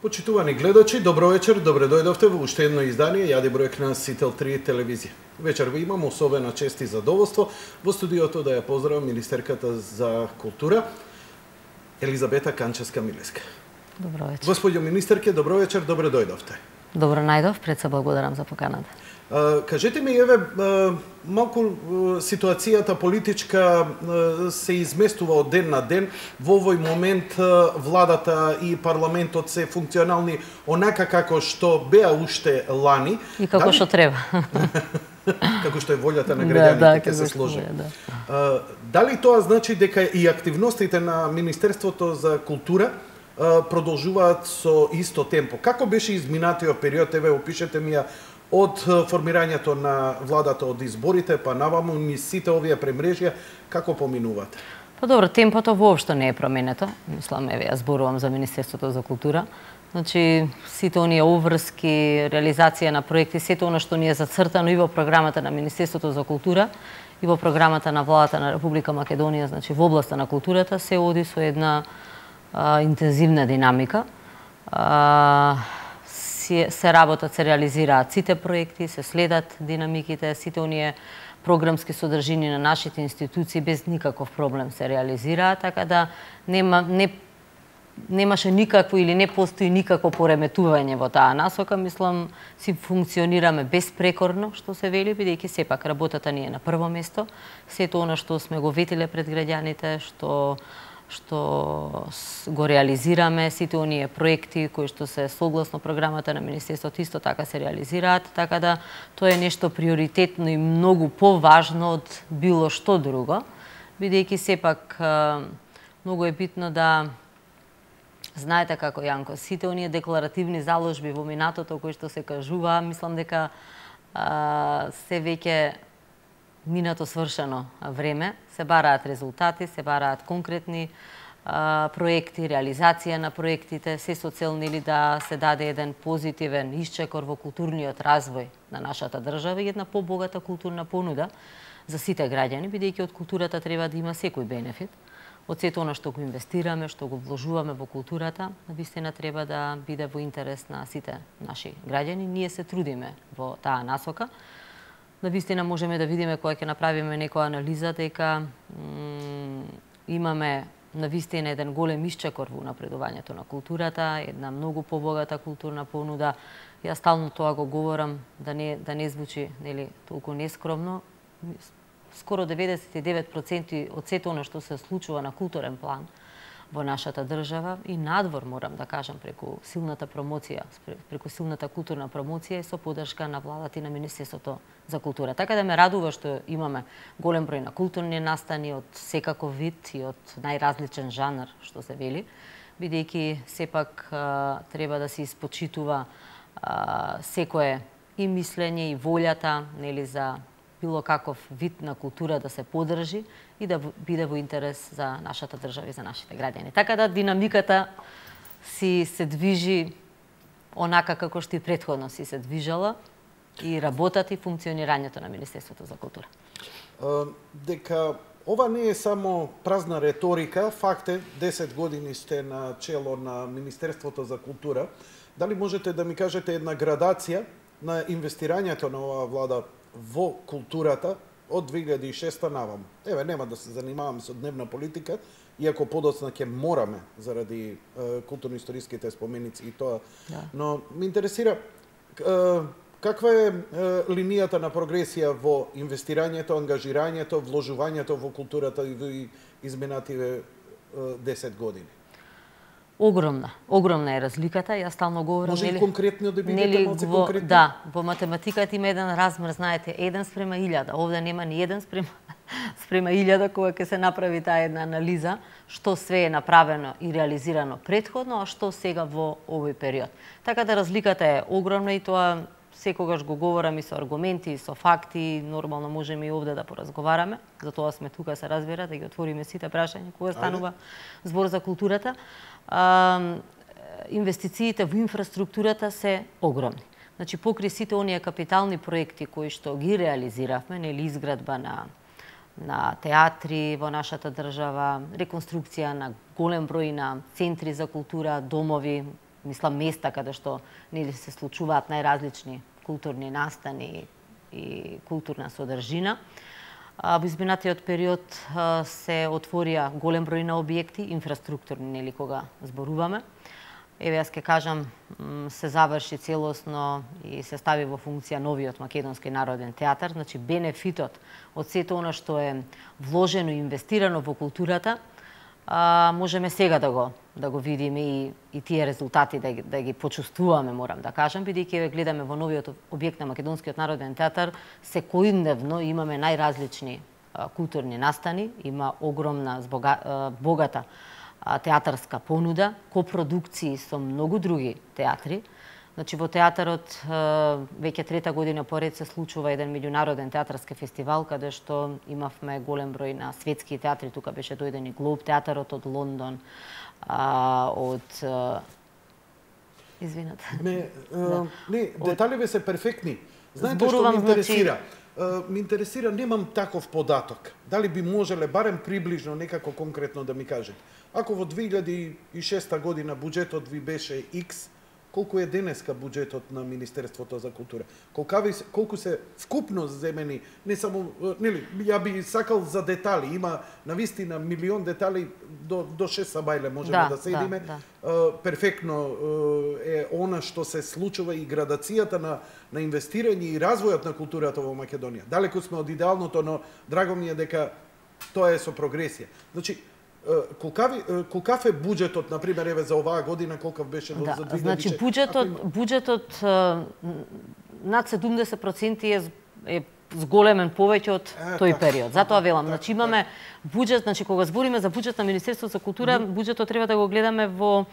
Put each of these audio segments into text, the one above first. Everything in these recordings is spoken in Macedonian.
Почитувани гледачи, добро вечер, добре дојдовте во уште едно издание Јади бројк на Сител 3 телевизија. Вечер ви имам особена чест и задоволство во студиото да ја поздравам министерката за култура Елизабета Канчевска-Милеска. Добро вечер. Господјо министерке, добро вечер, добре дојдовте. Добро најдов, пред се благодарам за поканата. Кажете ми, еве, малку ситуацијата политичка се изместува од ден на ден. Во овој момент владата и парламентот се функционални онака како што беа уште лани. И како што треба. Како што е волјата на граѓаните, ќе се сложи. Дали тоа значи дека и активностите на Министерството за култура продолжуваат со исто темпо? Како беше изминатиот период? Еве, опишете ми ја од формирањето на владата, од изборите, па наваму низ сите овие премрежја, како поминуваат? Па добро, темпото воопшто не е променето. Мислам, еве, ја зборувам за Министерството за култура. Значи, сите оние обврски, реализација на проекти, сето оно што ни е зацртано и во програмата на Министерството за култура, и во програмата на владата на Република Македонија, значи во областа на културата, се оди со една интензивна динамика. Се работат, се реализираат сите проекти, се следат динамиките, сите оние програмски содржини на нашите институции без никаков проблем се реализираат, така да немаше никакво или не постои никакво пореметување во таа насока. Мислам, си функционираме безпрекорно, што се вели, бидејќи сепак работата ни е на прво место. Сето оно што сме го ветиле пред граѓаните, што го реализираме, сите оние проекти кои што се согласно програмата на Министерството исто така се реализираат, така да тоа е нешто приоритетно и многу поважно од било што друго, бидејќи сепак многу е битно да знаете како, Јанко, сите оние декларативни заложби во минатото кои што се кажува, мислам дека се веќе минато свршено време, се бараат резултати, се бараат конкретни проекти, реализација на проектите, се со цел нели да се даде еден позитивен исчекор во културниот развој на нашата држава и една побогата културна понуда за сите граѓани, бидејќи од културата треба да има секој бенефит. Од сето оно што го инвестираме, што го вложуваме во културата, навистина треба да биде во интерес на сите наши граѓани. Ние се трудиме во таа насока. Навистина можеме да видиме кога ќе направиме некоја анализа дека имаме навистина еден голем исчекор во напредувањето на културата, една многу побогата културна понуда. Јас стално тоа го говорам да не звучи нели толку нескромно. Скоро 99% од сето оно што се случува на културен план во нашата држава и надвор, морам да кажам, преку силната промоција, преку силната културна промоција и со поддршка на владата и на Министерството за култура. Така да ме радува што имаме голем број на културни настани од секаков вид и од најразличен жанр, што се вели, бидејќи сепак треба да се испочитува секое и мислење и волјата нели за било каков вид на култура да се поддржи и да биде во интерес за нашата држава и за нашите граѓани. Така да динамиката се движи онака како што и претходно се движала и работата и функционирањето на Министерството за култура. Дека ова не е само празна реторика, факт е 10 години сте на чело на Министерството за култура. Дали можете да ми кажете една градација на инвестирањето на оваа влада во културата од 2006 наваму? Еве, нема да се занимаваме со дневна политика, иако подоцна ќе мораме заради културно-историските споменици и тоа. Да. Но ме интересира каква е линијата на прогресија во инвестирањето, ангажирањето, вложувањето во културата и во изминативе 10 години? Огромна е разликата. Јас стално говорам, може и конкретно да бидете малку конкретни? Да, во математиката има еден размер, знаете, 1:1000. Овде нема ни 1:1000 кога ќе се направи таа една анализа што све е направено и реализирано претходно, а што сега во овој период. Така да разликата е огромна и тоа секогаш го говорам и со аргументи, и со факти, нормално можеме и овде да поразговараме, затоа сме тука, се разбира, да ги отвориме сите прашања кога станува збор за културата. Инвестициите во инфраструктурата се огромни. Значи, покри сите оние капитални проекти кои што ги реализиравме, нели изградба на театри во нашата држава, реконструкција на голем број на центри за култура, домови, мислам места каде што нели се случуваат најразлични културни настани и културна содржина. Во изминатиот период се отворија голем број на објекти, инфраструктурни, нели, кога зборуваме. Еве, јас ќе кажам, се заврши целосно и се стави во функција новиот Македонски народен театар. Значи, бенефитот од сето она што е вложено и инвестирано во културата, можеме сега да го видиме и тие резултати да ги почувствуваме, морам да кажам, бидејќи гледаме во новиот објект на Македонскиот народен театар, секојдневно имаме најразлични културни настани, има огромна богата театарска понуда, копродукции со многу други театри. Значи, во театарот веќе трета година поред се случува еден меѓународен театарски фестивал, каде што имавме голем број на светски театри. Тука беше дојден и Глоб театарот од Лондон, од... Извинете. Не, деталиве се перфектни. Знаете што ме интересира? Ме интересира, немам таков податок. Дали би можеле барем приближно некако конкретно да ми кажете? Ако во 2006 година буџетот ви беше X, колку е денеска буџетот на Министерството за култура? Колку се вкупно земени, не само, нели, ја би сакал за детали, има навистина милион детали, до 6 сабајле можеме да седиме. Перфектно е она што се случува и градацијата на инвестирање и развојот на културата во Македонија. Далеку сме од идеалното, но драго ми е дека тоа е со прогресија. Значи, колкав е буџетот, например, еве за оваа година, колкав беше за 2000? Значи, буџетот над 70% е зголемен повеќе од тој период. Затоа велам, значи имаме буџет, значи кога збориме за буџет на Министерството за култура, буџетот треба да го гледаме во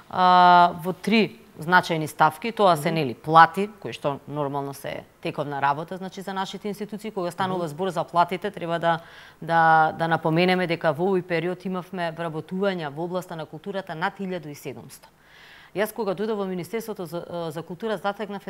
три значајни ставки. Тоа се нели плати, кои што нормално се тековна работа, значи за нашите институции. Кога станува збор за платите, треба да напоменеме дека во овој период имавме вработувања во областа на културата над 1700. Јас кога дојдов во Министерството за култура затекнав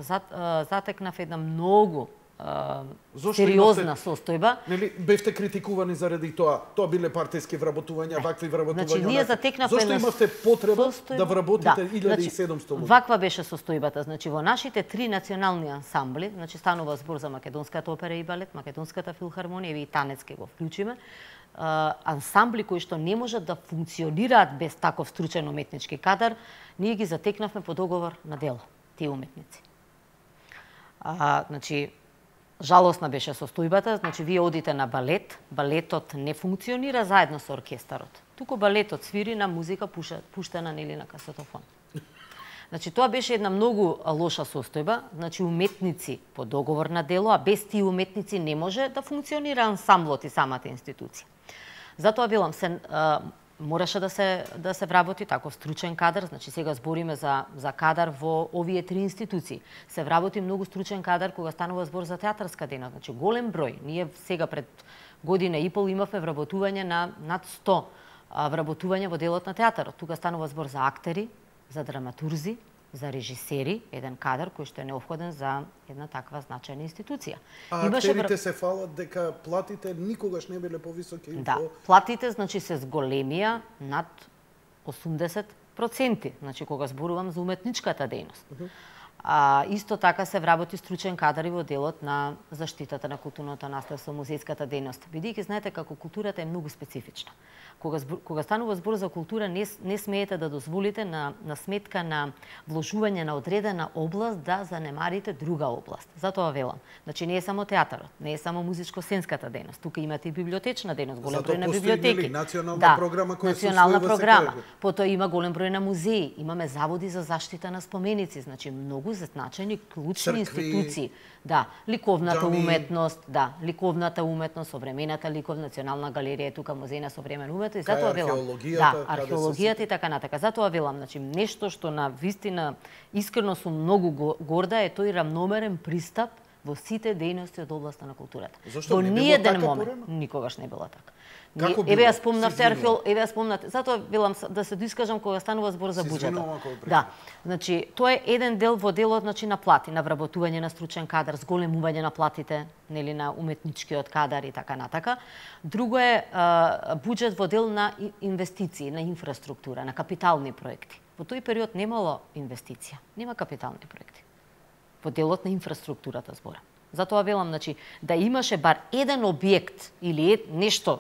една многу сериозна состојба. Нели бевте критикувани заради тоа? Тоа биле партиски вработувања, вакви вработувања. Значи ние затекнавме зошто имавте потреба да вработите 1700 луѓе? Ваква беше состојбата. Значи во нашите три национални ансамбли, значи станува збор за Македонската опера и балет, Македонската филхармонија и танец ке го вклучиме, ансамбли кои што не можат да функционираат без таков стручен уметнички кадар, ние ги затекнавме по договор на дело, тие уметници. Значи, жалосна беше состојбата, значи вие одите на балет, балетот не функционира заедно со оркестарот. Туку балетот свири на музика пуштена нели на касетофон. Значи тоа беше една многу лоша состојба, значи уметници по договор на дело, а без тие уметници не може да функционира ансамблот и самата институција. Затоа велам мораше да се вработи таков стручен кадар, значи сега збориме за кадар во овие три институции. Се вработи многу стручен кадар кога станува збор за театарска дейност, значи голем број. Ние сега пред година и пол имавме вработување на над 100 вработувања во делот на театарот. Тука станува збор за актери, за драматурзи, за режисери, еден кадар кој што е неопходен за една таква значајна институција. Актерите се фалат дека платите никогаш не биле повисоки? Да, платите значи се зголемија над 80%, значи кога зборувам за уметничката дејност. Исто така се вработи стручен кадар и во делот на заштитата на културното наследство, музејската дејност. Бидејќи знаете како културата е многу специфична. Кога станува збор за култура, не смеете да дозволите на сметка на вложување на одредена област да занемарите друга област. Затоа велам. Значи не е само театарот, не е само музичко-сценската дејност. Тука имате и библиотечна дејност, голем број на библиотеки. Национална програма која се национална програма. Потоа има голем број на музеи, имаме заводи за заштита на споменици, значи многу значајни клучни институции. Да, ликовната уметност, ликовната уметност, современата ликов, Национална галерија, тука музеј на современа уметност и затоа велам. Археологијата и така натака. Затоа велам, значи нешто што на вистина искрено сум многу горда е тој равномерен пристап во сите дејности од областа на културата. Зошто не било така порано? Никогаш не било така. Еве ја спомнавте, затоа велам да се доискажам кога станува збор за буџетот. Да. Значи, тоа е еден дел во делот значи на плати, на вработување на стручен кадар, зголемување на платите, нели на уметничкиот кадар и така натака. Друго е буџет во дел на инвестиции, на инфраструктура, на капитални проекти. во тој период немало инвестиција, нема капитални проекти. Во делот на инфраструктурата зборам. Затоа велам, значи, да имаше бар еден објект или нешто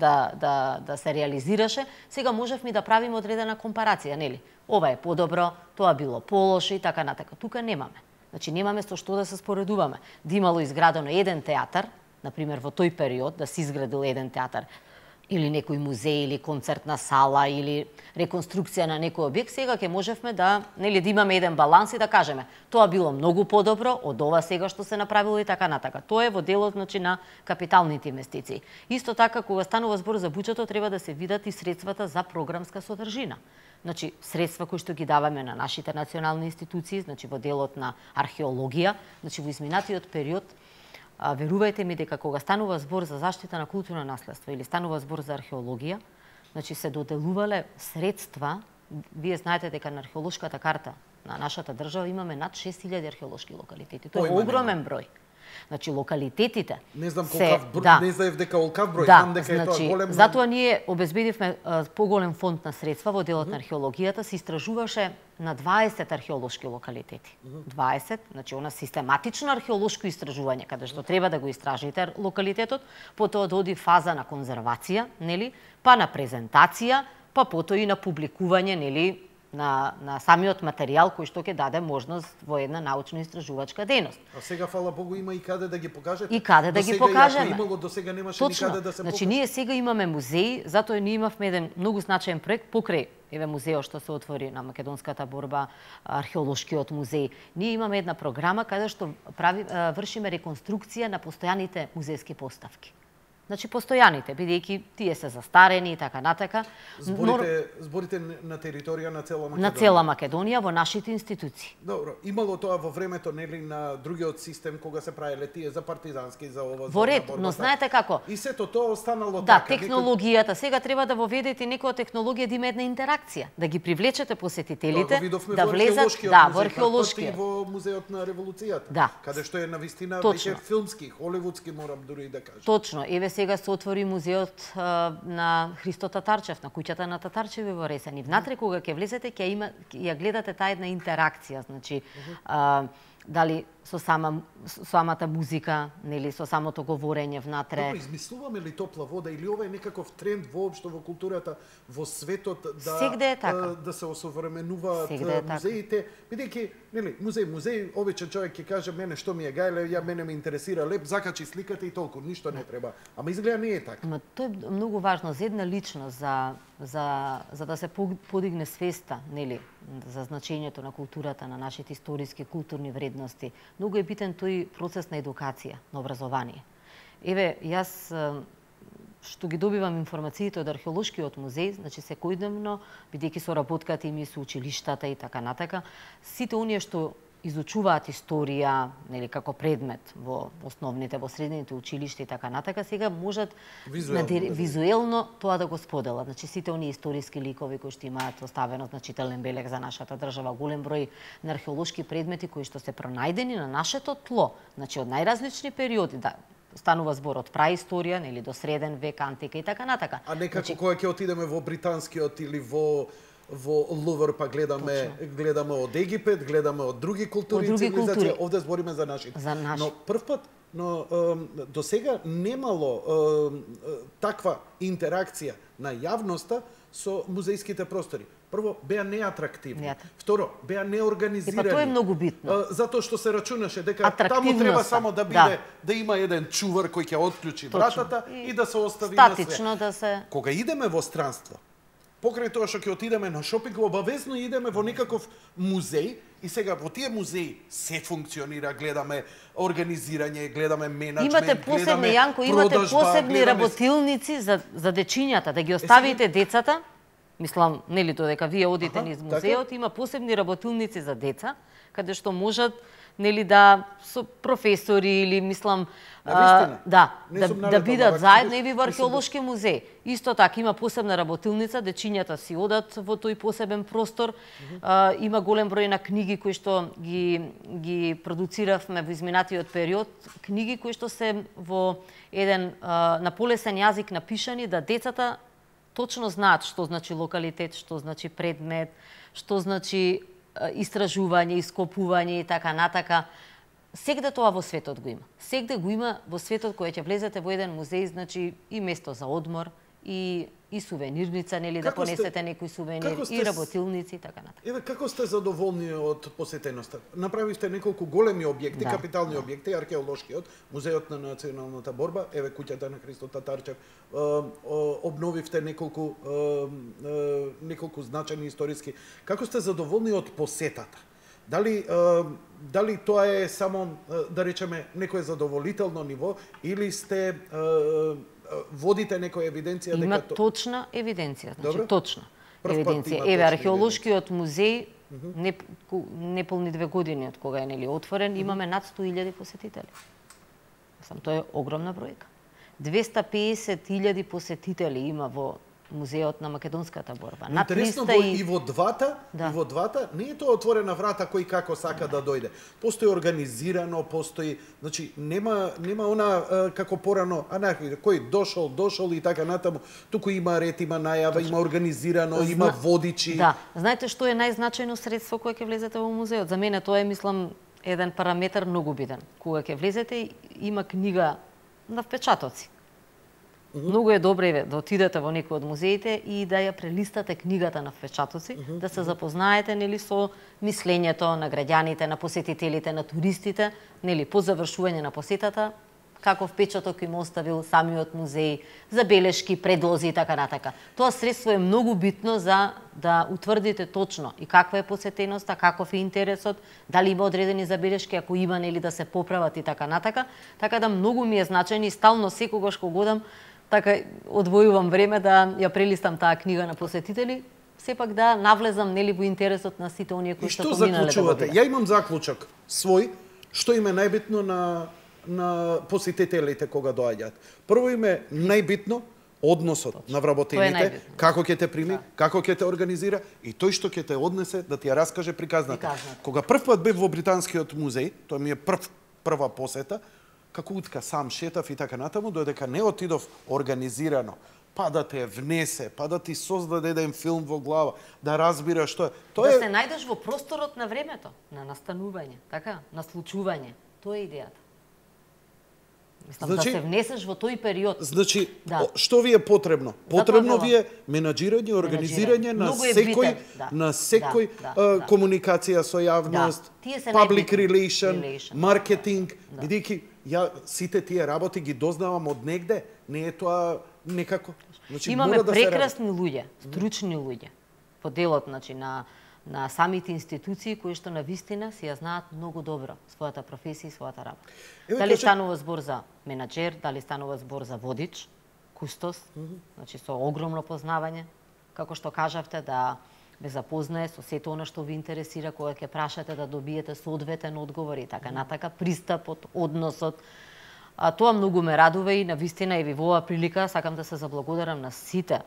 да се реализираше, сега можевме да правиме одредена компарација, нели? Ова е подобро, тоа било полошо и така натака. Тука немаме. Значи немаме со што да се споредуваме. Да имало изградено еден театар, например во тој период да се изградил еден театар или некој музеј или концертна сала или реконструкција на некој објект, сега ќе можевме да, нели, да имаме еден баланс и да кажеме тоа било многу подобро од ова сега што се направило и така натака. Тоа е во делот, значи, на капиталните инвестиции. Исто така, кога станува збор за буџетот, треба да се видат и средствата за програмска содржина. Значи, средства кои што ги даваме на нашите национални институции, значи во делот на археологија, значи во изминатиот период, верувајте ми дека кога станува збор за заштита на културно наследство или станува збор за археологија, значи се доделувале средства. Вие знаете дека на археолошката карта на нашата држава имаме над 6000 археолошки локалитети. Тоа е огромен број. Значи локалитетите не знам колкав број, не знаев дека колкав број, знам дека е тоа голем. Затоа ние обезбедивме поголем фонд на средства во делот на археологијата, се истражуваше на 20 археолошки локалитети. 20, значи она систематично археолошко истражување каде што треба да го истражите локалитетот, потоа доди фаза на конзервација, нели, па на презентација, па потоа и на публикување, нели, на самиот материјал кој што ќе даде можност во една научно-истражувачка дејност. А сега, фала Богу, има и каде да ги покажете? И каде да ги покажеме. Имало, до сега немаше никаде да се покаже. Значи, ние сега имаме музеи, затоа ние имавме еден многу значаен проект покрај музеот што се отвори на Македонската борба, археолошкиот музеј. Ние имаме една програма каде што вршиме реконструкција на постојаните музејски поставки. Значи постојаните, бидејќи тие се застарени и така натака. Зборите на територија на цела Македонија. На цела Македонија во нашите институции. Добро, имало тоа во времето, нели, на другиот систем кога се правеле тие за партизански, за ова, за во ред, но знаете како? И сето тоа останало така. Да, технологијата, сега треба да воведете некоја технологија да има една интеракција, да ги привлечете посетителите, да влезат, во археолошкиот, во музеот на револуцијата, каде што е навистина веќе филмски, холивудски, морам дури да кажам. Точно, сега се отвори музеот на Христо Татарчев, на куќата на Татарчеви во Ресен. И внатре кога ќе влезете, ќе ја гледате таа една интеракција, значи дали со самата музика, нели, со самото говорење внатре. Добро, измислуваме ли топла вода или ова е некаков тренд воопшто во културата, во светот да се осовременуваат музеите, бидејќи, нели, музеј, обичен човек ќе каже мене што ми е гајле, мене ме интересира леп, закачи сликата и толку, ништо не треба. Ама изгледа не е така. Тоа е многу важно за една личност, за да се подигне свеста, нели, за значењето на културата, на нашите историски културни вредности. Многу е битен тој процес на едукација, на образование. Еве, јас што ги добивам информациите од археолошкиот музеј, значи секојдневно, бидејќи соработката им и со училиштата и така натака, сите оние што изучуваат историја, нели, како предмет во основните, во средните училишта и така натака, сега можат визуелно тоа да го споделат. Значи сите оние историски ликови кои што имаат оставено значителен белег за нашата држава, голем број на археолошки предмети кои што се пронајдени на нашето тло, значи од најразлични периоди, да, станува збор од праисторија, нели, до среден век, антика и така натака. А некако кога ќе отидеме во британскиот или во Лувр, па гледаме од Египет, гледаме од други култури и цивилизации, овде збориме за нашите. Но првпат, до сега немало таква интеракција на јавноста со музејските простори. Прво, беа неатрактивни. Второ, беа неорганизирани. Тоа е многу битно. Затоа што се рачунаше дека таму треба само да биде, да има еден чувар кој ќе отклучи вратата и да се остави на све. Статично да се... Кога идеме во странство, покрај тоа што ќе отидеме на шопинг, обавезно идеме во некаков музеј и сега во тие музеи се функционира, гледаме организирање, гледаме менеджмент, имате посебни, Јанко, имате посебни работилници за дечињата, да ги оставите децата. Мислам, нели, додека вие одите низ музеот, има посебни работилници за деца, каде што можат, нели, да со професори или мислам да бидат заедно и во археолошки музеј. Исто така има посебна работилница, дечињата си одат во тој посебен простор. Има голем број на книги кои што ги продуциравме во изминатиот период, книги кои што се во еден на полесен јазик напишани да децата точно знаат што значи локалитет, што значи предмет, што значи истражување, ископување и така натака. Сегде тоа во светот го има. Сегде го има во светот кој ќе влезете во еден музеј, значи и место за одмор, и сувенирница, нели, да понесете некој сувенир, и работилници и така натаму. Еве, како сте задоволни од посетеноста? Направивте неколку големи објекти, капитални објекти, археолошкиот, музеот на националната борба, еве куќата на Христо Татарчев, обновивте неколку значајни историски. Како сте задоволни од посетата? Дали тоа е само, да речеме, некое задоволително ниво, или сте водите некоја евиденција дека има точна евиденција, значи добро? Точна евиденција. Еве археолошкиот музеј неполни 2 години од кога е нели отворен, имаме над 100.000 посетители. Тоа е огромна бројка. 250.000 посетители има во музеот на македонската борба. Интересно и во двата, не е тоа отворена врата кој како сака да дојде. Постои организирано, постои, значи нема она како порано анархија, кој дошол и така натаму, туку има ред, има најава, има организирано, има водичи. Да, знаете што е најзначајно средство кое ќе влезете во музеот? За мене тоа е, мислам, еден параметар многу битен. Кога ќе влезете, има книга на впечатоци. Многу е добре да отидете во некој од музеите и да ја прелистате книгата на впечатоци, да се запознаете нели со мислењето на граѓаните, на посетителите, на туристите, нели по завршување на посетата, каков впечаток им оставил самиот музеј, забелешки, предлози и така натака. Тоа средство е многу битно за да утврдите точно и каква е посетеноста, каков е интересот, дали има одредени забелешки, ако има нели да се поправат и така натака. Така да многу ми е значајно и стално секогаш кога годам така одвојувам време да ја прелистам таа книга на посетители, сепак да навлезам нели во интересот на сите оние кои што поминале да го гледат. Ја имам заклучок свој, што им е најбитно на посетителите кога доаѓаат. Прво им е најбитно односот на вработените, како ќе те прими, како ќе те организира и тој што ќе те однесе да ти ја раскаже приказната. Кога прв пат бев во Британскиот музеј, тоа ми е прва посета, како утка сам шетав и така натаму, додека не отидов организирано, па да те внесе, па да ти создаде еден филм во глава, да разбираш што е. Да се најдеш во просторот на времето, на настанување, така, на случување. Тоа е идејата. Мислам, да се внесеш во тој период. Значи, што ви е потребно? Потребно ви е менаџирање, организирање на секој комуникација со јавност, public relation, маркетинг, бидејќи сите тие работи ги дознавам од негде, не е тоа некако. Значи, имаме прекрасни луѓе, стручни луѓе, по делот на самите институции кои што на вистина си ја знаат многу добро својата професија и својата работа. Дали станува збор за менаџер, дали станува збор за водич, кустос, значи со огромно познавање, како што кажавте, да ве запознае со сето она што ви интересира, кога ќе прашате да добиете соодветен одговор и така натака, пристапот, односот. Тоа многу ме радува и навистина и во оваа прилика сакам да се заблагодарам на сите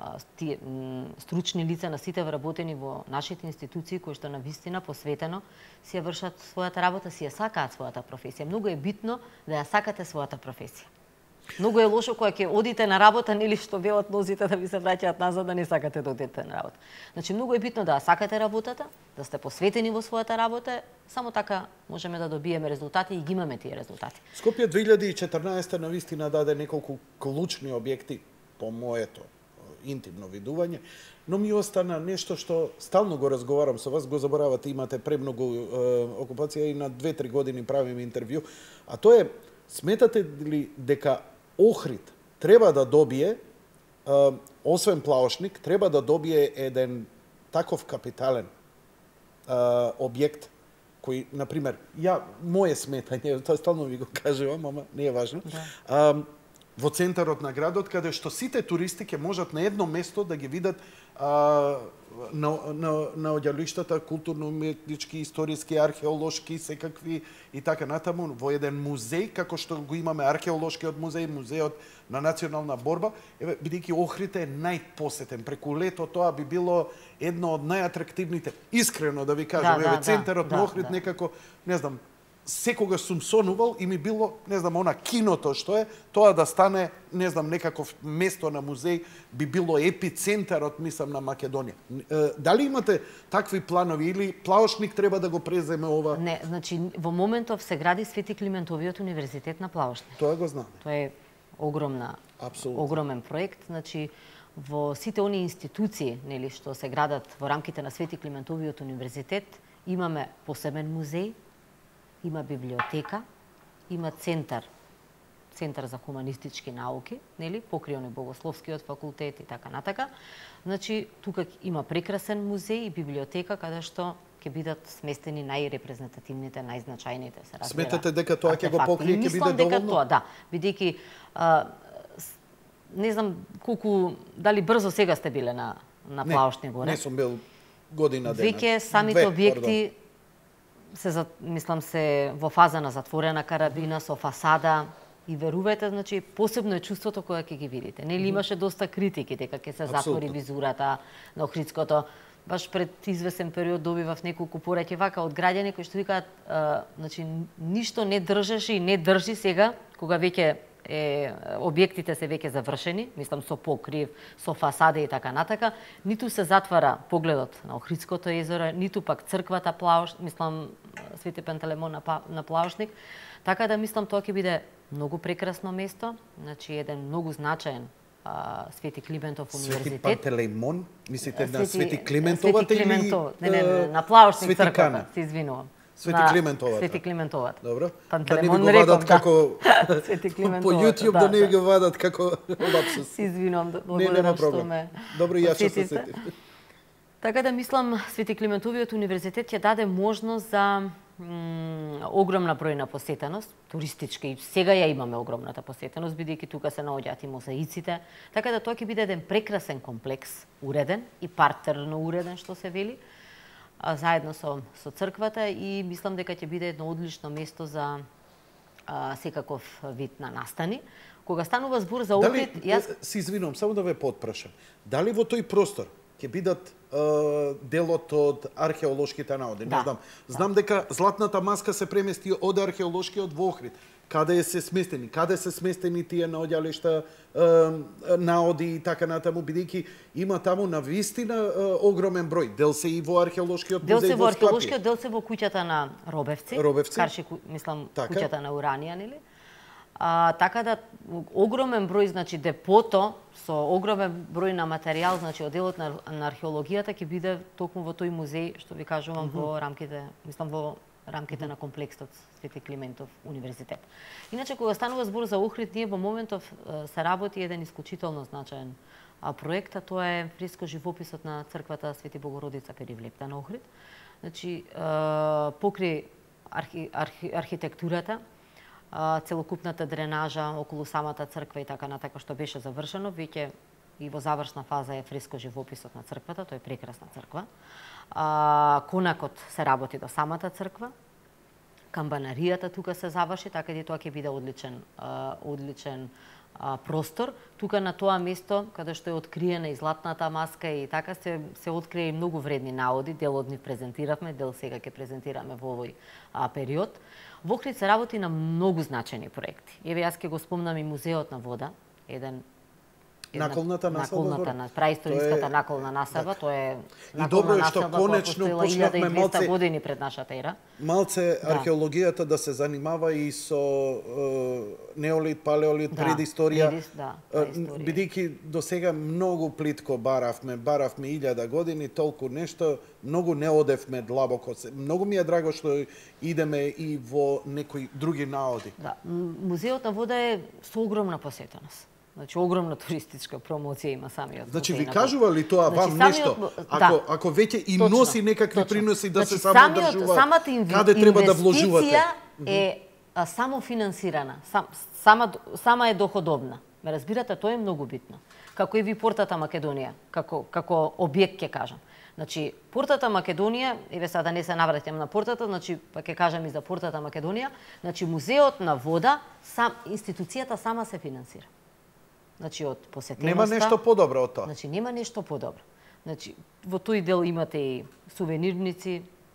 стручни лица, на сите вработени во нашите институции кои што навистина посветено си ја вршат својата работа, си ја сакаат својата професија. Многу е битно да ја сакате својата професија. Многу е лошо кога ќе одите на работа, нели што велат нозите да ви се враќаат назад, да не сакате да одите на работа. Значи многу е битно да ја сакате работата, да сте посветени во својата работа, само така можеме да добиеме резултати и ги имаме тие резултати. Скопје 2014 навистина даде неколку клучни објекти по моето интимно видување, но ми остана нешто што стално го разговарам со вас, го заборавате, имате премногу окупација и на 2-3 години правиме интервју, а тоа е, сметате ли дека Охрид треба да добие, освен плаошник, треба да добие еден таков капитален објект, кој, например, моје сметање, тоа стално ви го кажувам, ама не е важно, во центарот на градот, каде што сите туристи ќе можат на едно место да ги видат на оѓалиштата, културно-уметнички, историски, археолошки, секакви и така натаму, во еден музеј, како што го имаме археолошкиот музеј, музеот на национална борба, бидејќи Охрид е најпосетен. Преку лето тоа би било едно од најатрактивните, искрено да ви кажам, центарот на Охрид некако, не знам, секогаш сум сонувал и ми било, не знам, она киното што е, тоа да стане, не знам, некаков место на музеј, би било епицентарот, мислам, на Македонија. Дали имате такви планови или Плаошник треба да го преземе ова? Не, значи во моментов се гради Свети Климентовиот универзитет на Плаошник. Тоа го знам. Тоа е огромен проект, значи во сите оние институции, нели, што се градат во рамките на Свети Климентовиот универзитет, имаме посебен музеј, има библиотека, има центар за хуманистички науки, нели, покриени Богословскиот факултет и така натака. Значи, тука има прекрасен музеј и библиотека каде што ќе бидат сместени најрепрезентативните, најзначајните, се разбира. Сметате дека тоа ќе го покрие, ќе биде доволно? Мислам дека тоа, да, бидејќи не знам колку, дали брзо сега сте биле на Плаошник горе? Не сум бил година дена. Веќе самите објекти мислам се во фаза на затворена карабина со фасада и верувајте, значи посебно е чувството кога ќе ги видите. Нели имаше доста критики дека ќе се затвори визурата на Охридското. Баш пред извесен период добивав неколку пораки вака од граѓани кои што викаат, значи ништо не држеше и не држи сега кога веќе објектите се веќе завршени, мислам со покрив, со фасаде и така натака, ниту се затвара погледот на Охридското езеро, ниту пак црквата мислам Свети Пантелеймон на Плаошник, така да мислам тоа ќе биде многу прекрасно место, значи еден многу значаен Свети Климентов универзитет. Свети Пантелеймон, мислите на Свети Климентовата или на Плаошник црквата, се извинувам. Свети Климентовата. Свети Климентовата. Добро. Да не го вадат како Свети Климентовата. По YouTube да не го вадат како лапсус. Се извинувам, благодарам што ме. Добро, ја што се сетив. Така да мислам, Свети Климентовиот универзитет ќе даде можност за огромна бројна посетеност, туристичка, и сега ја имаме огромната посетеност, бидејќи тука се наоѓаат и мозаиците, така да тоа ќе биде еден прекрасен комплекс, уреден и партерно уреден, што се вели, заедно со црквата, и мислам дека ќе биде едно одлично место за секаков вид на настани. Кога станува збор за Охрид, јас се извинувам, само да ве потпрашам. Дали во тој простор ќе бидат делот од археолошките наоди? Не знам. Знам дека Златната маска се премести од археолошкиот во Охрид. Каде се сместени? Каде се сместени тие наоѓалишта, наоди и така натаму, бидејќи има таму навистина огромен број. Дел се и во археолошкиот музеј во Скопје. Дел се во археолошкиот, дел се во куќата на Робевци. Карши, мислам, куќата на Уранија, нели? Така да огромен број, значи депото со огромен број на материјал, значи од делот на археологијата ќе биде токму во тој музеј, што ви кажувам, во рамките, мислам во рамките на комплексот Свети Климентов универзитет. Иначе кога станува збор за Охрид, ние во моментов се работи еден исклучително значаен проект, а тоа е фреско живописот на црквата Свети Богородица Перивлепта на Охрид. Значи покри архитектурата, целокупната дренажа околу самата црква и така натака што беше завршено, веќе и во завршна фаза е фреско живописот на црквата, тоа е прекрасна црква. Конакот се работи до самата црква, камбанаријата тука се заврши, така и тоа ќе биде одличен простор. Тука на тоа место, каде што е откриена и Златната маска и така, се открија и многу вредни наоди, дел од нив презентиравме, дел сега ќе презентираме во овој период. Во Охрид се работи на многу значајни проекти. Еве, јас ќе го спомнам и Музеот на вода, наколната праисториската наколна насаба, тоа е наколна насаба која постоела 1200 години пред нашата ера. Малце археологијата да се занимава и со неолит, палеолит, предисторија, бидејќи до сега многу плитко баравме 1000 години, толку нешто, многу не одевме длабоко. Многу ми е драго што идеме и во некои други наоди. Да, Музеот на вода е со огромна посетеност. Значи, огромна туристичка промоција има самиот. Значи, ви кажува ли тоа вам нешто? Ако веќе и носи некакви приноси да се самодржува, каде треба да вложувате? Инвестиција е самофинансирана, сама е доходовна. Ме разбирате, тоа е многу битно. Како и ви Портата Македонија, како објект ќе кажам. Значи, Портата Македонија, еве сега да не се навраќам на Портата, значи, па ќе кажам и за Портата Македонија, значи, Музеот на вода, институцијата сама се финансира. Значи, од посетеността... Нема нешто подобро од тоа? Значи, нема нешто подобро. Значи, во тој дел имате и сувенирници,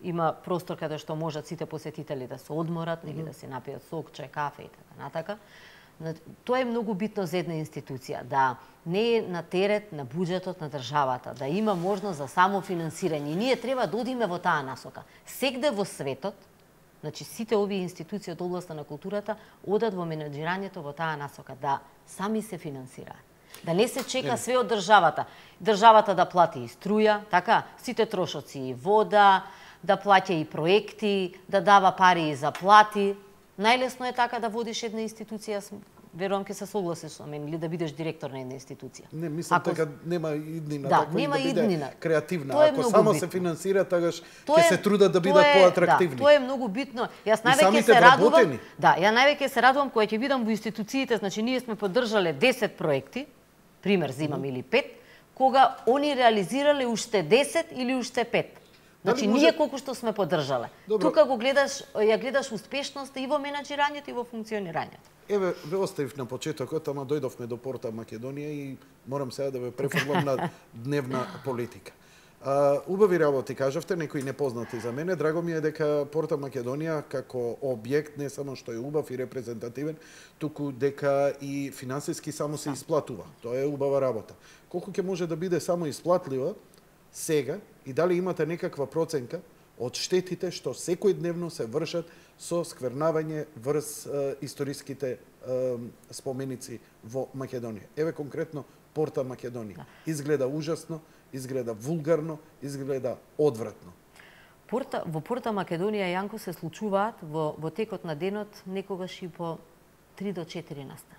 има простор каде што можат сите посетители да се одморат, нели да се напијат сок, чај, кафе и така натака. Тоа е многу битно за една институција, да не е на терет на буџетот на државата, да има можност за самофинансирање. Ние треба да одиме во таа насока. Сегде во светот, значи сите овие институции од областта на културата одат во менаџирањето во таа насока, да сами се финансираат. Да не се чека све од државата. Државата да плати и струја, така, сите трошоци и вода, да плаќа и проекти, да дава пари и заплати. Најлесно е така да водиш една институција, верувам ќе се согласиш со мене, или да бидеш директор на една институција. Не, мислам дека нема иднина, да, така нема и да биде креативна. Ако само се финансира, тогаш ќе се трудат да бидат поатрактивни. Да, тоа е многу битно. Јас највеќе се радувам. Да, ја највеќе се радувам кога ќе видам во институциите, значи ние сме поддржале 10 проекти, пример земам или 5, кога они реализирале уште 10 или уште 5. Значи, ние колку што сме поддржале. Тука го гледаш, ја гледаш успешноста и во менаџирањето и во функционирањето. Еве, ве оставив на почетокот, ама дојдовме до Порта Македонија и морам сега да ве префрлам на дневна политика. Убави работи кажавте, некои непознати за мене. Драго ми е дека Порта Македонија како објект не само што е убав и репрезентативен, туку дека и финансиски само се исплатува. Тоа е убава работа. Колку ќе може да биде само исплатлива сега и дали имате некаква проценка од штетите што секојдневно се вршат со сквернавање врз историските споменици во Македонија? Еве конкретно Порта Македонија. Изгледа ужасно, изгледа вулгарно, изгледа одвратно. Во Порта Македонија, Јанко, се случуваат во текот на денот некогаш и по 3 до 4 наста.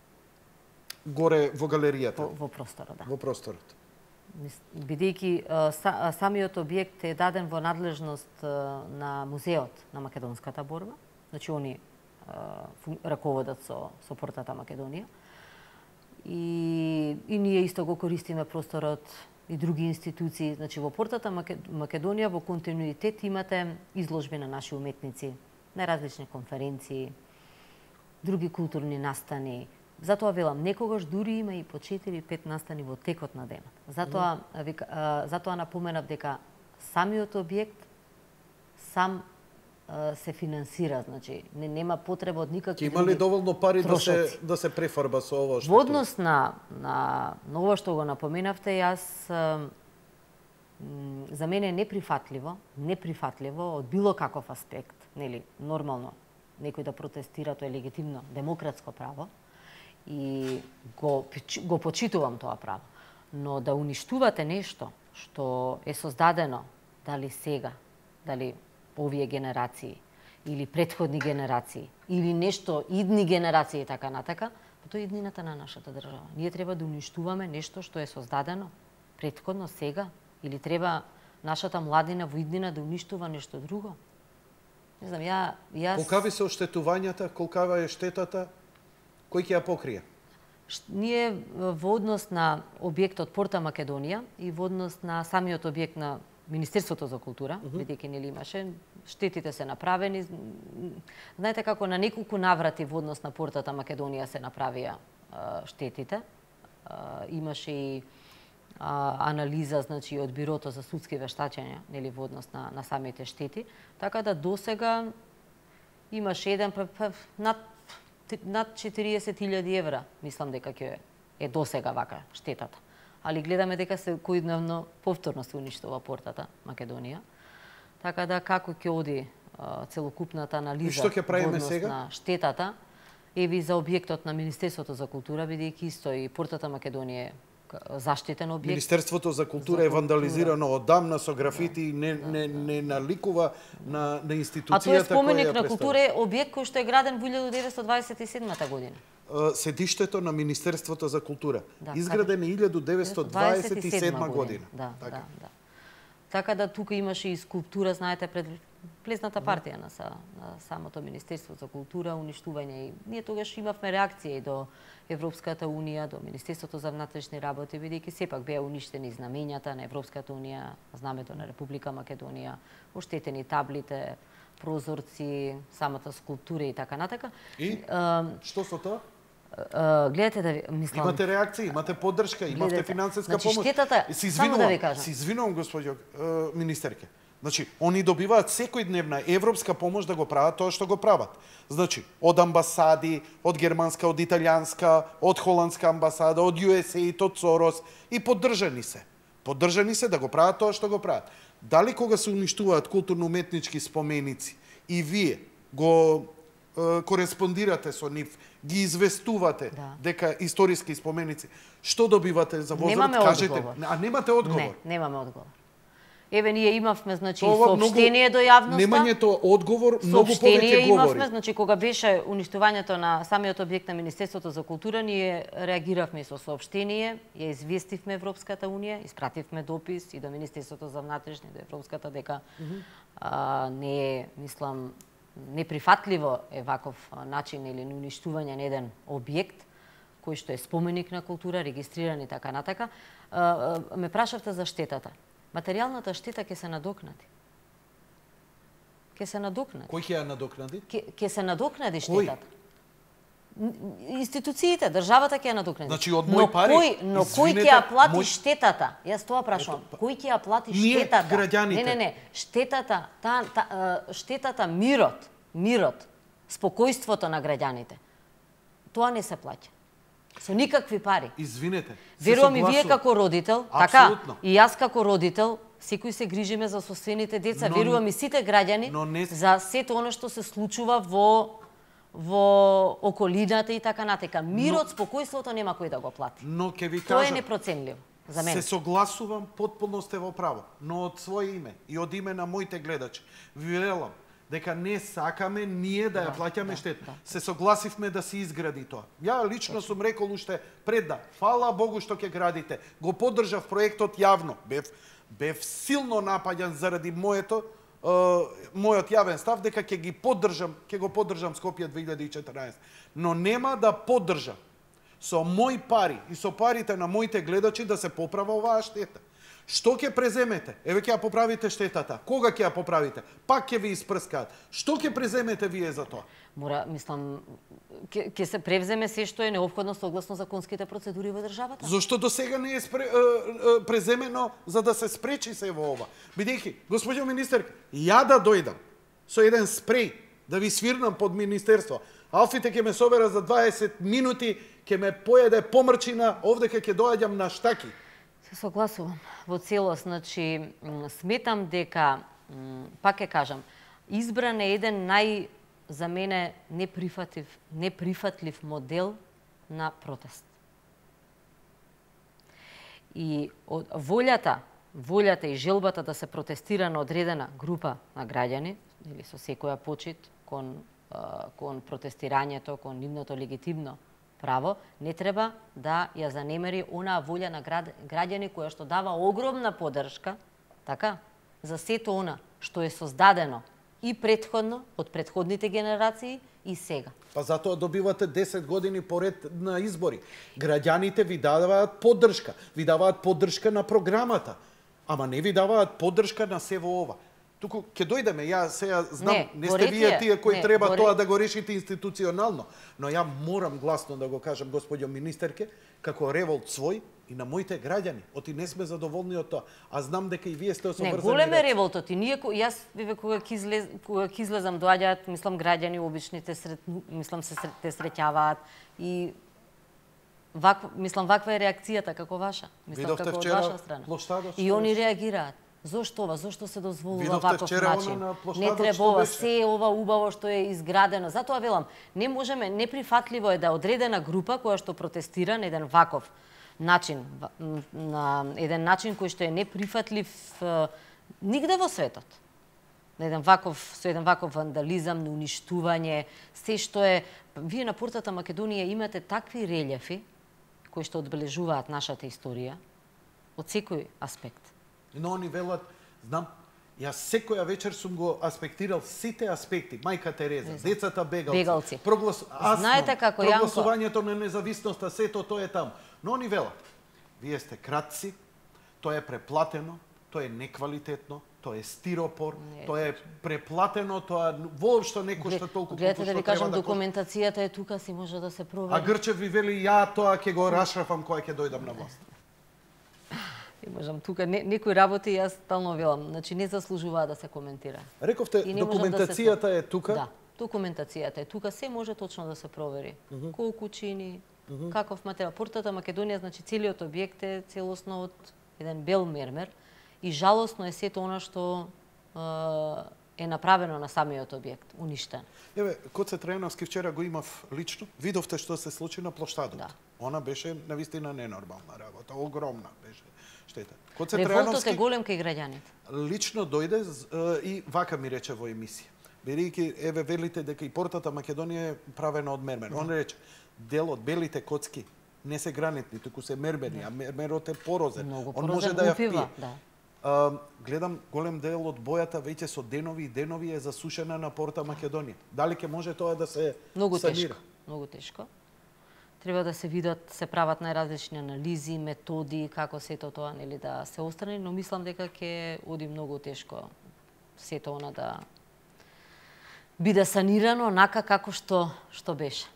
Горе во галеријата? Во просторот, да. Во просторот. Бидејќи самиот објект е даден во надлежност на Музеот на македонската борба, значи они раководат со Портата Македонија. И ние исто го користиме просторот и други институции. Значи во Портата Македонија во континуитет имате изложби на наши уметници, на различни конференции, други културни настани. Затоа велам, некогаш дури има и по 4-5 настани во текот на денот. Затоа напоменав дека самиот објект сам се финансира, значи нема потреба од никакви други. Има ли доволно пари да се префарба со ова што? Во однос на ова што го напоменавте, јас за мене е неприфатливо од било каков аспект, нели, нормално некој да протестира, тоа е легитимно демократско право и го почитувам тоа право. Но да уништувате нешто што е создадено, дали сега, дали овие генерации или претходни генерации или нешто идни генерации и така натака, тоа е иднината на нашата држава. Ние треба да уништуваме нешто што е создадено претходно сега или треба нашата младина во иднина да уништува нешто друго. Не знам, јас колкави се оштетувањата, колкава е штетата? Кој ќе ја покрие? Ние во однос на објектот Порта Македонија и во однос на самиот објект на Министерството за култура, бидејќи нели имаше, штетите се направени. Знаете како на неколку наврати во однос на Портата Македонија се направија штетите. Имаше и анализа, значи, од Бирото за судски вештачења, нели, во однос на самите штети. Така да досега имаше еден над 40.000 евра, мислам дека ќе е досега вака штетата. Али гледаме дека секојдневно повторно се уништува Портата Македонија. Така да како ќе оди целокупната анализа во однос на штетата, еви за објектот на Министерството за култура, бидејќи исто и Портата Македонија е заштитен објект. Министерството за култура е вандализирано одамна со графити, не наликува на институцијата која ја представува. А тоа е споменик на култура, е објект кој што е граден во 1927 година. Седиштето на Министерството за култура. Изграден е 1927 година. Да. Така да тука имаше и скулптура, знаете, пред плесната партија на самото Министерство за култура, уништување. И ние тогаш имавме реакција и до Европската унија, до Министерството за внатрешни работи, бидејќи сепак беа уништени знамењата на Европската унија, знамето на Република Македонија, оштетени таблите, прозорци, самата скулптура и така натака. И што со тоа? Гледате да ви мислам. Имате реакции, имате поддршка, имате финансиска помош. Штетата, само да ви кажам. Се извинувам, госпоѓо министерке. Значи, они добиваат секојдневна европска помош да го прават тоа што го прават. Значи, од амбасади, од германска, од италијанска, од холандска амбасада, од USAID, од Сорос и поддржани се. Поддржани се да го прават тоа што го прават. Дали кога се уништуваат културно-уметнички споменици и вие го кореспондирате со нив, ги известувате дека историски споменици, што добивате за возврат? Немаме одговор. А немате одговор? Не, немаме одговор. Еве, ние имавме, значи, соопштение до јавноста. Немањето одговор многу повеќе говори. Имавме, значи, кога беше уништувањето на самиот објект на Министерството за култура, ние реагиравме со соопштение, ја известивме Европската унија, испративме допис и до Министерството за внатрешни, до Европската, дека не е, мислам, неприфатливо е ваков начин или уништување на еден објект кој што е споменик на култура, регистриран и така натака. Ме прашавте за штетата. Материјалната штета ќе се надокнади. Ќе се надокнади. Кој ќе ја надокнади? Ќе се надокнади штетата. Институциите, државата ќе ја надокнади. Значи од мој пари. Но кој ќе ја плати штетата? Јас тоа прашувам. Кој ќе ја плати штетата? Ние, граѓаните. Не. Штетата, штетата, мирот, спокојството на граѓаните. Тоа не се плаќа. Со никакви пари. Извинете. Верувам и вие како родител, така, и јас како родител, секој се грижиме за собствените деца, верувам и сите граѓани за сето оно што се случува во околината и така натека. Мирот, спокојството нема кој да го плати. Но ќе ви тоа кажам, е непроценливо за мене. Се согласувам, потполно сте во право, но од своје име и од име на моите гледачи ви велам дека не сакаме ние да ја плаќаме штета. Се согласивме да се изгради тоа. Ја лично сум рекол уште пред фала Богу што ќе градите. Го поддржав проектот јавно. Бев силно напаѓан заради мојот јавен став дека ќе го поддржам Скопје 2014. Но нема да поддржам со мои пари и со парите на моите гледачи да се поправа оваа штета. Што ќе преземете? Еве ќе ја поправите штетата. Кога ќе ја поправите? Пак ќе ви испрскаат. Што ќе преземете вие за тоа? Мислам, ќе се превземе се што е неопходно согласно законските процедури во државата. Зошто до сега не е преземено за да се спречи се во ова? Бидејќи, госпоѓо министер, ја да дојдам со еден спреј да ви свирнам под министерство, Алфите ќе ме собера за 20 минути, ќе ме поеде помрчина, овдека ќе доаѓам на штаки. Се согласувам во целост, значи сметам дека, пак ќе кажам, избран е еден за мене неприфатлив модел на протест. И од волјата и желбата да се протестира на одредена група на граѓани, или со секоја почит кон протестирањето, кон нивното легитимно право, не треба да ја занемери онаа волја на граѓани која што дава огромна поддршка, така, за сето она што е создадено и предходно, од предходните генерации и сега. Па затоа добивате 10 години поред на избори. Граѓаните ви даваат поддршка. Ви даваат поддршка на програмата, ама не ви даваат поддршка на се во ова. Туку ќе дојдеме, ја сега знам, не сте вие тие кои треба тоа да го решите институционално, но ја морам гласно да го кажам, господјо министерке, како револт свој и на моите граѓани. Оти не сме задоволни од тоа. А знам дека и вие сте особрзани. Не, голем е револтот и ние, јас кога ќе излезам доаѓаат, мислам граѓани обичните мислам се среќаваат и ваква е реакцијата како ваша. Мислам како од ваша страна. И они реагираат. Зошто ова? Зошто се дозволува ваков начин? Не треба ова, се ова убаво што е изградено. Затоа велам, не можеме, неприфатливо е да одредена група која што протестира на еден ваков начин, на еден начин кој што е неприфатлив нигде во светот. Со еден ваков вандализам, на уништување, се што е... Вие на портата Македонија имате такви релјефи кои што одбележуваат нашата историја од секој аспект. Но они велат, знам, јас секоја вечер сум го аспектирал сите аспекти. Мајка Тереза, децата бегалци. Знаете како Јанко? Прогласувањето на независноста, сето тоа е таму. Но они велат, вие сте кратци, тоа е преплатено, тоа е неквалитетно, тоа е стиропор, тоа е преплатено, тоа воопшто не кошта толку колку што треба да кошта. Гледате да ви кажам, документацијата е тука, си може да се провери. А Грчев ви вели, ја тоа ќе го рашрафам кога ќе дојдам на власт. Не можам тука некои работи јас стално велам, значи не заслужуваат да се коментира. Рековте документацијата е тука? Да, документацијата е тука, се може точно да се провери. Колку чини, каков материјал. Портата Македонија, значи целиот објект е целосно од еден бел мермер и жалосно е сето она што е направено на самиот објект, уништен. Еве, Коце Трајановски вчера го имав лично. Видовте што се случи на плоштадот. Да. Она беше навистина ненормална работа, огромна беше штета. Коце Револтот е голем кај граѓаните. Лично дојде и вака ми рече во емисија. Бидејќи еве велите дека и портата Македонија е правена од мермер. Он рече дел од белите коцки не се гранитни, туку се мермерни, а мермерот е порозен. Он може да ја пие. Гледам голем дел од бојата веќе со денови и денови е засушена на порта Македонија. Дали ќе може тоа да се санира? Многу тешко. Треба да се видат, се прават најразлични анализи, методи, како сето тоа нели да се острани, но мислам дека ќе оди многу тешко сето она да биде санирано онака како што беше.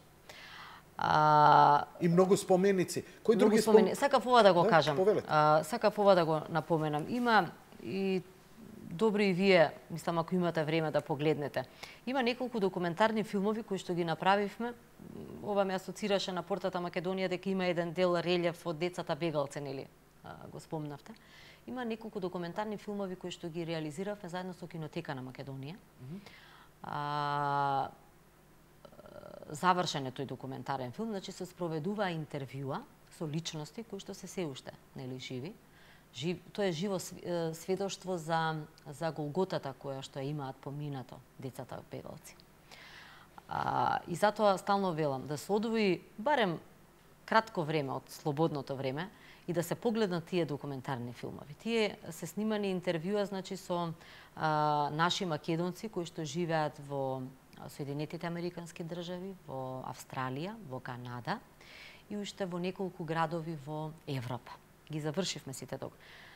И многу споменици. Кои други споменици? Сакав ова да го кажам. Сакав ова да го напоменам. Има и добри и вие, мислам, ако имате време да погледнете. Има неколку документарни филмови кои што ги направивме. Ова ме асоцираше на портата Македонија дека има еден дел релјеф од децата бегалци, нели? Го спомнавте. Има неколку документарни филмови кои што ги реализиравме заедно со Кинотека на Македонија. Завршен е тој документарен филм, значи се спроведува интервјуа со личности кои што се уште нели живи. Тоа е живо сведоштво за голготата која што имаат поминато децата бегалци. И затоа стално велам да се одвои барем кратко време од слободното време и да се погледнат тие документарни филмови. Тие се снимани интервјуа значи со наши македонци кои што живеат во Соединетите Американски држави, во Австралија, во Канада и уште во неколку градови во Европа. Ги завршивме сите тога.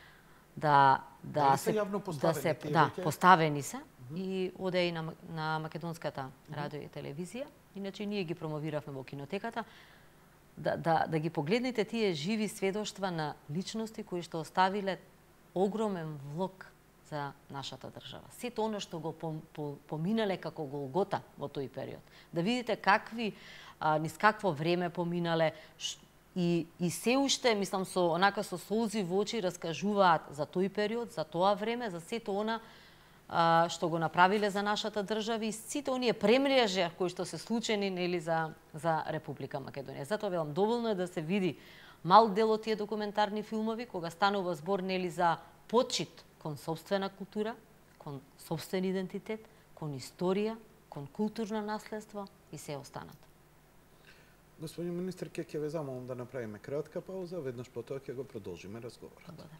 Поставени се и оде и на македонската радио и телевизија. Иначе ние ги промовиравме во Кинотеката. Да ги погледнете тие живи сведоштва на личности кои што оставиле огромен влог за нашата држава. Сето оно што го поминале како голгота во тој период. Да видите низ какво време поминале и се уште, мислам, со солзи во очи раскажуваат за тој период, за тоа време, за сето она што го направиле за нашата држава и сите оние премрежја кои што се случени нели за Република Македонија. Затоа велам, доволно е да се види мал дел од тие документарни филмови кога станува збор нели за почит кон сопствена култура, кон сопствен идентитет, кон историја, кон културно наследство и се останато. Господин министр, ќе ве замолам да направиме кратка пауза, веднаш потоа ќе го продолжиме разговорот. Благодарам.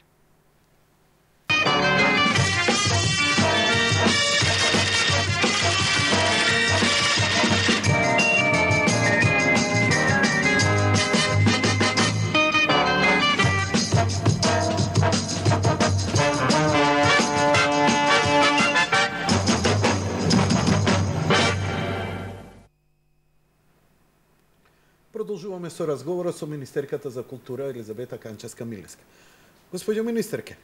Продолжуваме со разговорот со министерката за култура Елизабета Канчевска-Милевска. Господјо министерке,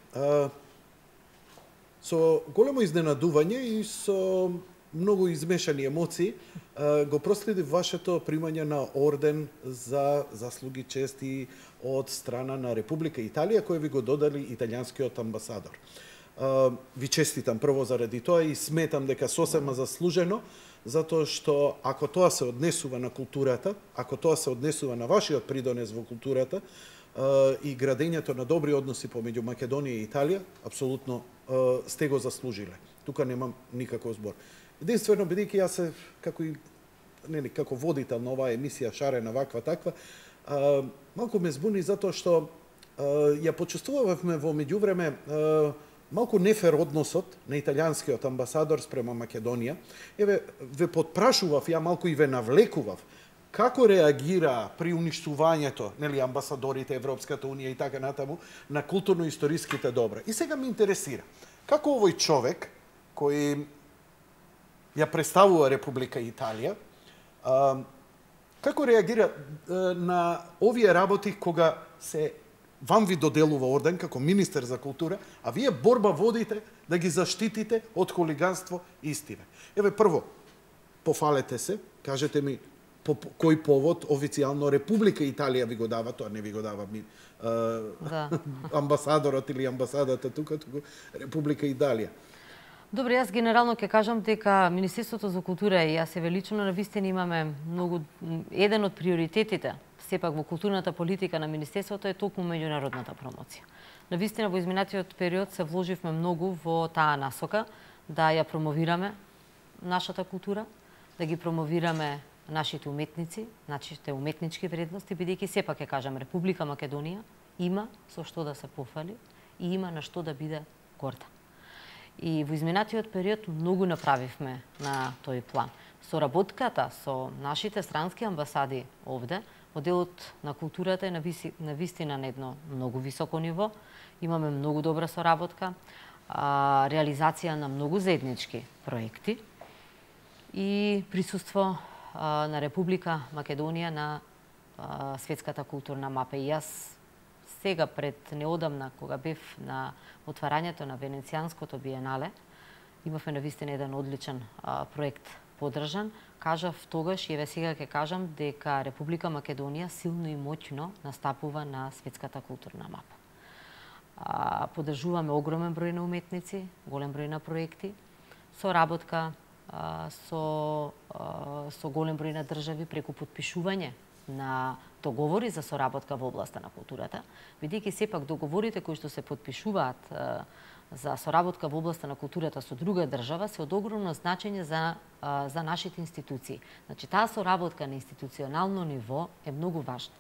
со големо изненадување и со многу измешани емоции го проследи вашето примање на орден за заслуги чести од страна на Република Италија, кој ви го додали италијанскиот амбасадор. Ви честитам прво заради тоа и сметам дека сосема заслужено, затоа што ако тоа се однесува на културата, ако тоа се однесува на вашиот придонес во културата и градењето на добри односи помеѓу Македонија и Италија, апсолутно сте го заслужиле. Тука немам никаков збор. Единствено, бидејќи јас се како водител на оваа емисија шарена ваква таква, малку ме збуни затоа што ја почувствувавме во меѓувреме малку нефер односот на италијанскиот амбасадор спрема Македонија. Еве, ве подпрашував, ја малку и ве навлекував, како реагира при уништувањето, нели, амбасадорите, Европската Унија и така натаму, на културно-историските добра. И сега ме интересира, како овој човек, кој ја представува Република Италија, како реагира на овие работи кога се вам ви доделува орден како министер за култура, а вие борба водите да ги заштитите од хулиганство истиве. Еве прво, пофалете се, кажете ми по кој повод официјално Република Италија ви го дава, тоа не ви го дава амбасадорот или амбасадата тука Република Италија. Добре, јас генерално ќе кажам дека Министерството за култура и јас се велично на вистина имаме многу еден од приоритетите сепак во културната политика на Министерството е токму меѓународната промоција. На вистина во изминатиот период се вложивме многу во таа насока да ја промовираме нашата култура, да ги промовираме нашите уметници, нашите уметнички вредности, бидејќи сепак ќе кажам Република Македонија има со што да се пофали и има на што да биде горда. И во изминатиот период многу направивме на тој план. Соработката со нашите странски амбасади овде во делот на културата е на вистина на едно многу високо ниво. Имаме многу добра соработка, реализација на многу заеднички проекти и присуство на Република Македонија на светската културна мапа. И јас сега пред неодамна, кога бев на отварањето на Венецијанското биенале, имавме на вистина еден одличен проект подржан. Кажав тогаш и еве сега ќе кажам дека Република Македонија силно и моќно настапува на светската културна мапа. Подржуваме огромен број на уметници, голем број на проекти, соработка со голем број на држави преку потпишување на договори за соработка во областа на културата, бидејќи сепак договорите кои што се потпишуваат за соработка во областа на културата со друга држава се од огромно значење за нашите институции. Значи, таа соработка на институционално ниво е многу важна.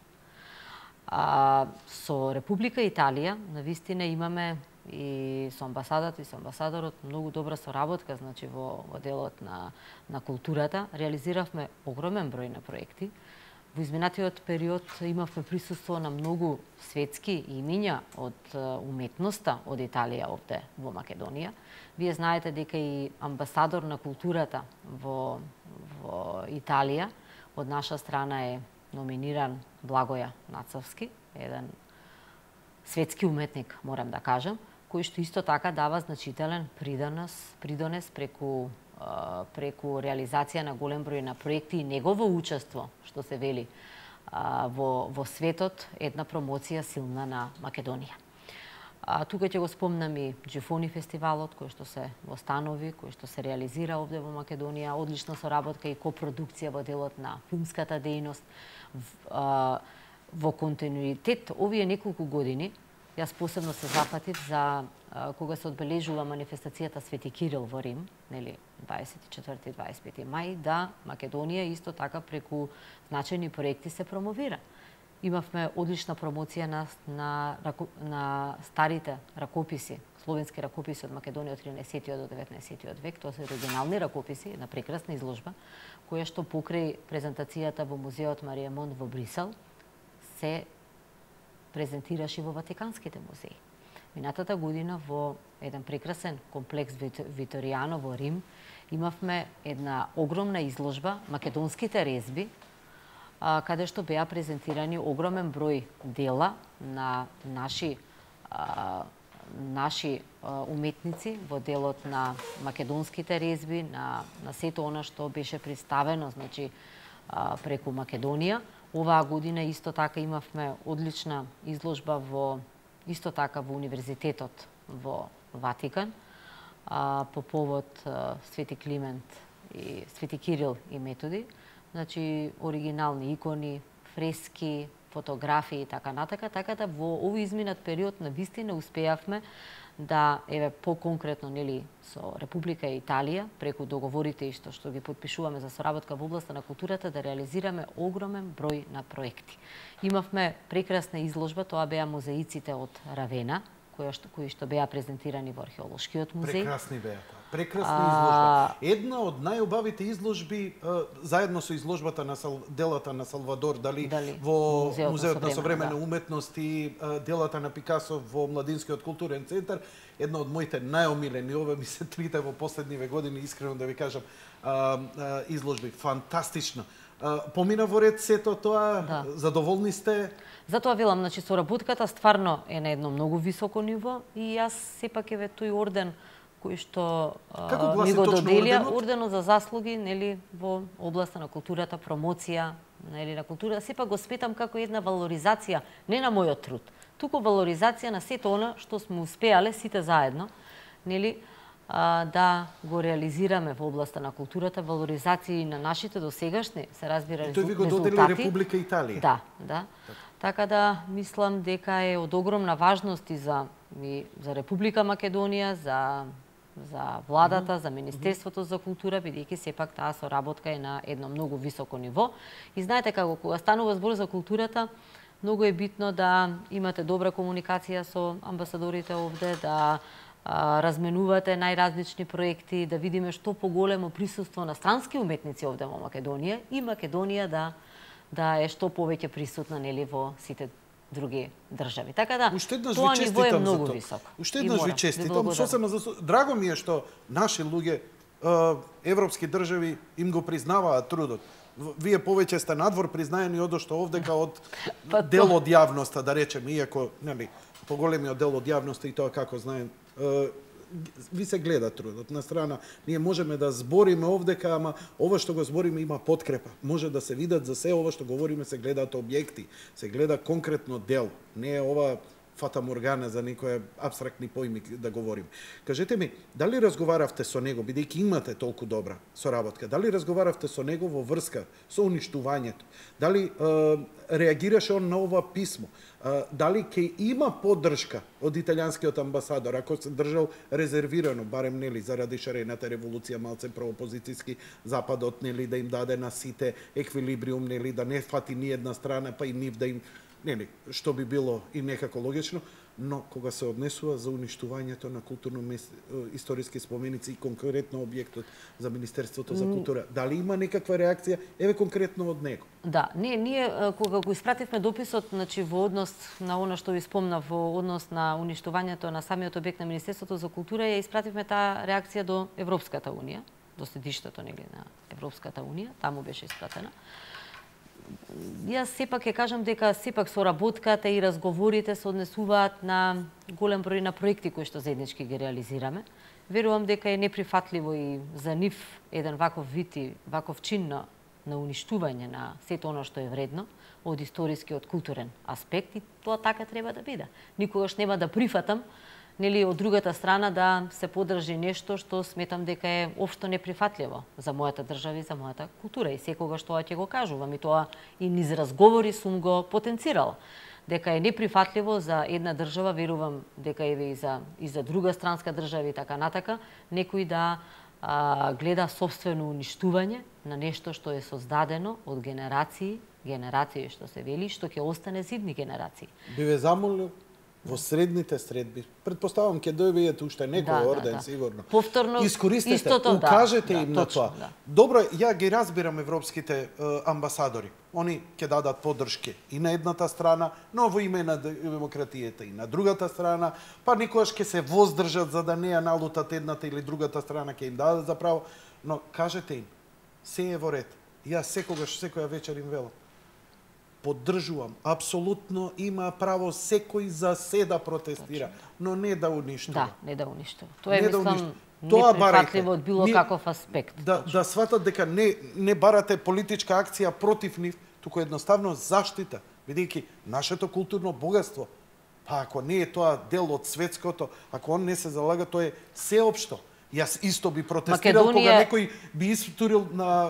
Со Република Италија, навистина имаме и со амбасадата и со амбасадорот многу добра соработка, значи во делот на културата. Реализиравме огромен број на проекти. Во изминатиот период имавме присуство на многу светски имиња од уметноста од Италија овде во Македонија. Вие знаете дека и амбасадор на културата во Италија од наша страна е номиниран Благоја Нацовски, еден светски уметник, морам да кажам, кој што исто така дава значителен придонес преку реализација на голем број на проекти и негово учество, што се вели, во светот, една промоција силна на Македонија. Тука ќе го спомнам и Джифони фестивалот, кој што се востанови, кој што се реализира овде во Македонија, одлична соработка и копродукција во делот на филмската дејност. Во континуитет овие неколку години, јас посебно се зафатив за кога се одбележува манифестацијата Свети Кирил во Рим, нели 24-25 мај, да Македонија исто така преку значајни проекти се промовира. Имавме одлична промоција на старите ракописи, словенски ракописи од Македонија од 13 до 19 век. Тоа се оригинални ракописи, една прекрасна изложба, која што покрај презентацијата во музеот Марија Монт во Брисел се презентираше во Ватиканските музеи. Минатата година во еден прекрасен комплекс Виторијано во Рим имавме една огромна изложба македонските резби, каде што беа презентирани огромен број дела на наши уметници во делот на македонските резби, на сето она што беше представено, значи преку Македонија. Оваа година исто така имавме одлична изложба исто така во Универзитетот во Ватикан по повод Свети Климент и Свети Кирил и Методи. Значи, оригинални икони, фрески, фотографии и така натака, така да во овој изминат период на вистина успеавме да, еве, по-конкретно, нели, со Република Италија, преку договорите што ги потпишуваме за соработка во областа на културата, да реализираме огромен број на проекти. Имавме прекрасна изложба, тоа беа музеиците од Равена, кои што беа презентирани во археолошкиот музеј. Прекрасни беа тоа. Прекрасна изложба. Една од најубавите изложби, заедно со изложбата на делата на Салвадор Дали во Музеот на современа уметност и делата на Пикасо во Младинскиот културен центар, една од моите најомилени, ова ми се трите во последниве години, искрено да ви кажам, изложби. Фантастична. Помина во ред сето тоа, Да. задоволни сте? Затоа велам, значи соработката стварно е на едно многу високо ниво и јас сепак еве тој орден кој што Како гласи ми го точно доделија, орденот? орденот за заслуги, нели, во областа на културата, промоција, нели, на култура, сепак го сметам како една валоризација не на мојот труд, туку валоризација на сето она што сме успеале сите заедно, нели, да го реализираме во областа на културата, валоризација на нашите досегашни, се разбира, Тој ви го додели резултати. Република Италија. Да, да. Така да мислам дека е од огромна важност и за Република Македонија, за владата, за Министерството за култура, бидејќи сепак таа соработка е на едно многу високо ниво. И знаете како кога станува збор за културата, многу е битно да имате добра комуникација со амбасадорите овде, да разменувате најразлични проекти, да видиме што поголемо присуство на странски уметници овде во Македонија и Македонија да е што повеќе присутна, нели, во сите други држави. Така да, тоа ниво е многу високо. Уште еднаш ви честитам. Сосема драго ми е што наши луѓе, европски држави, им го признаваат трудот. Вие повеќе сте надвор признаени одошто овдека од дел од јавноста, да речем, иако, нели, поголемиот дел од јавноста и тоа како знаем, ви се гледа трудот. На страна, ние можеме да збориме овдека, ама ова што го збориме има подкрепа. Може да се видат за се ова што говориме, се гледаат објекти, се гледа конкретно дел. Не е ова фата моргана за некои апстрактни поими да говорим. Кажете ми, дали разговаравте со него, бидејќи имате толку добра соработка, дали разговаравте со него во врска со уништувањето? Дали реагираше он на ова писмо? Дали ќе има поддршка од италијанскиот амбасадор, ако се држал резервирано, барем, нели, заради шарената револуција, малце проопозицијски Западот, нели, да им даде на сите еквилибриум, нели, да не фати ни една страна, па и нив да им, нели, што би било и некако логично, но кога се однесува за уништувањето на културно-историски споменици и конкретно објектот за Министерството за култура, дали има некаква реакција, еве конкретно од него? Да, ние кога го испративме дописот, значи во однос на она што ви спомнав, во однос на уништувањето на самиот објект на Министерството за култура, ја испративме таа реакција до Европската унија, до седиштето, нели, на Европската унија, таму беше испратена. Јас сепак ќе кажам дека сепак соработката и разговорите се однесуваат на голем број на проекти кои што заеднички ги реализираме. Верувам дека е неприфатливо и за нив еден ваков вид и ваков чин на уништување на сето оно што е вредно од историски, од културен аспект, и тоа така треба да биде. Никогаш нема да прифатам, нели, од другата страна да се подржи нешто што сметам дека е општо неприфатливо за мојата држава и за мојата култура. И секогаш тоа ќе го кажувам, и тоа и низ разговори сум го потенцирала. Дека е неприфатливо за една држава, верувам дека еве и за друга странска држава и така натака, некој да гледа собствено уништување на нешто што е создадено од генерации што се вели, што ќе остане за идни генерации. Би ве замолил во средните средби. Предпоставам ќе дојдете уште некој орден, сигурно. Повторно искористете, истото, укажете им на точно, тоа. Добро, ја ги разбирам европските амбасадори. Они ќе дадат поддршки и на едната страна, но во име на демократијата и на другата страна, па никогаш ќе се воздржат за да не ја налутат едната или другата страна, ќе им дадат за право, но кажете им, се е во ред. Јас секоја вечер им велам, поддржувам, апсолутно има право секој за се да протестира, но не да уништува. Да, не да уништува. Тоа е, мислам, неприфатливо од било каков аспект. Да сватат дека не барате политичка акција против нив, туку едноставно заштита, бидејќи нашето културно богатство, па ако не е тоа дел од светското, ако он не се залага, тоа е сеопшто. Јас исто би протестирал кога некој би истурил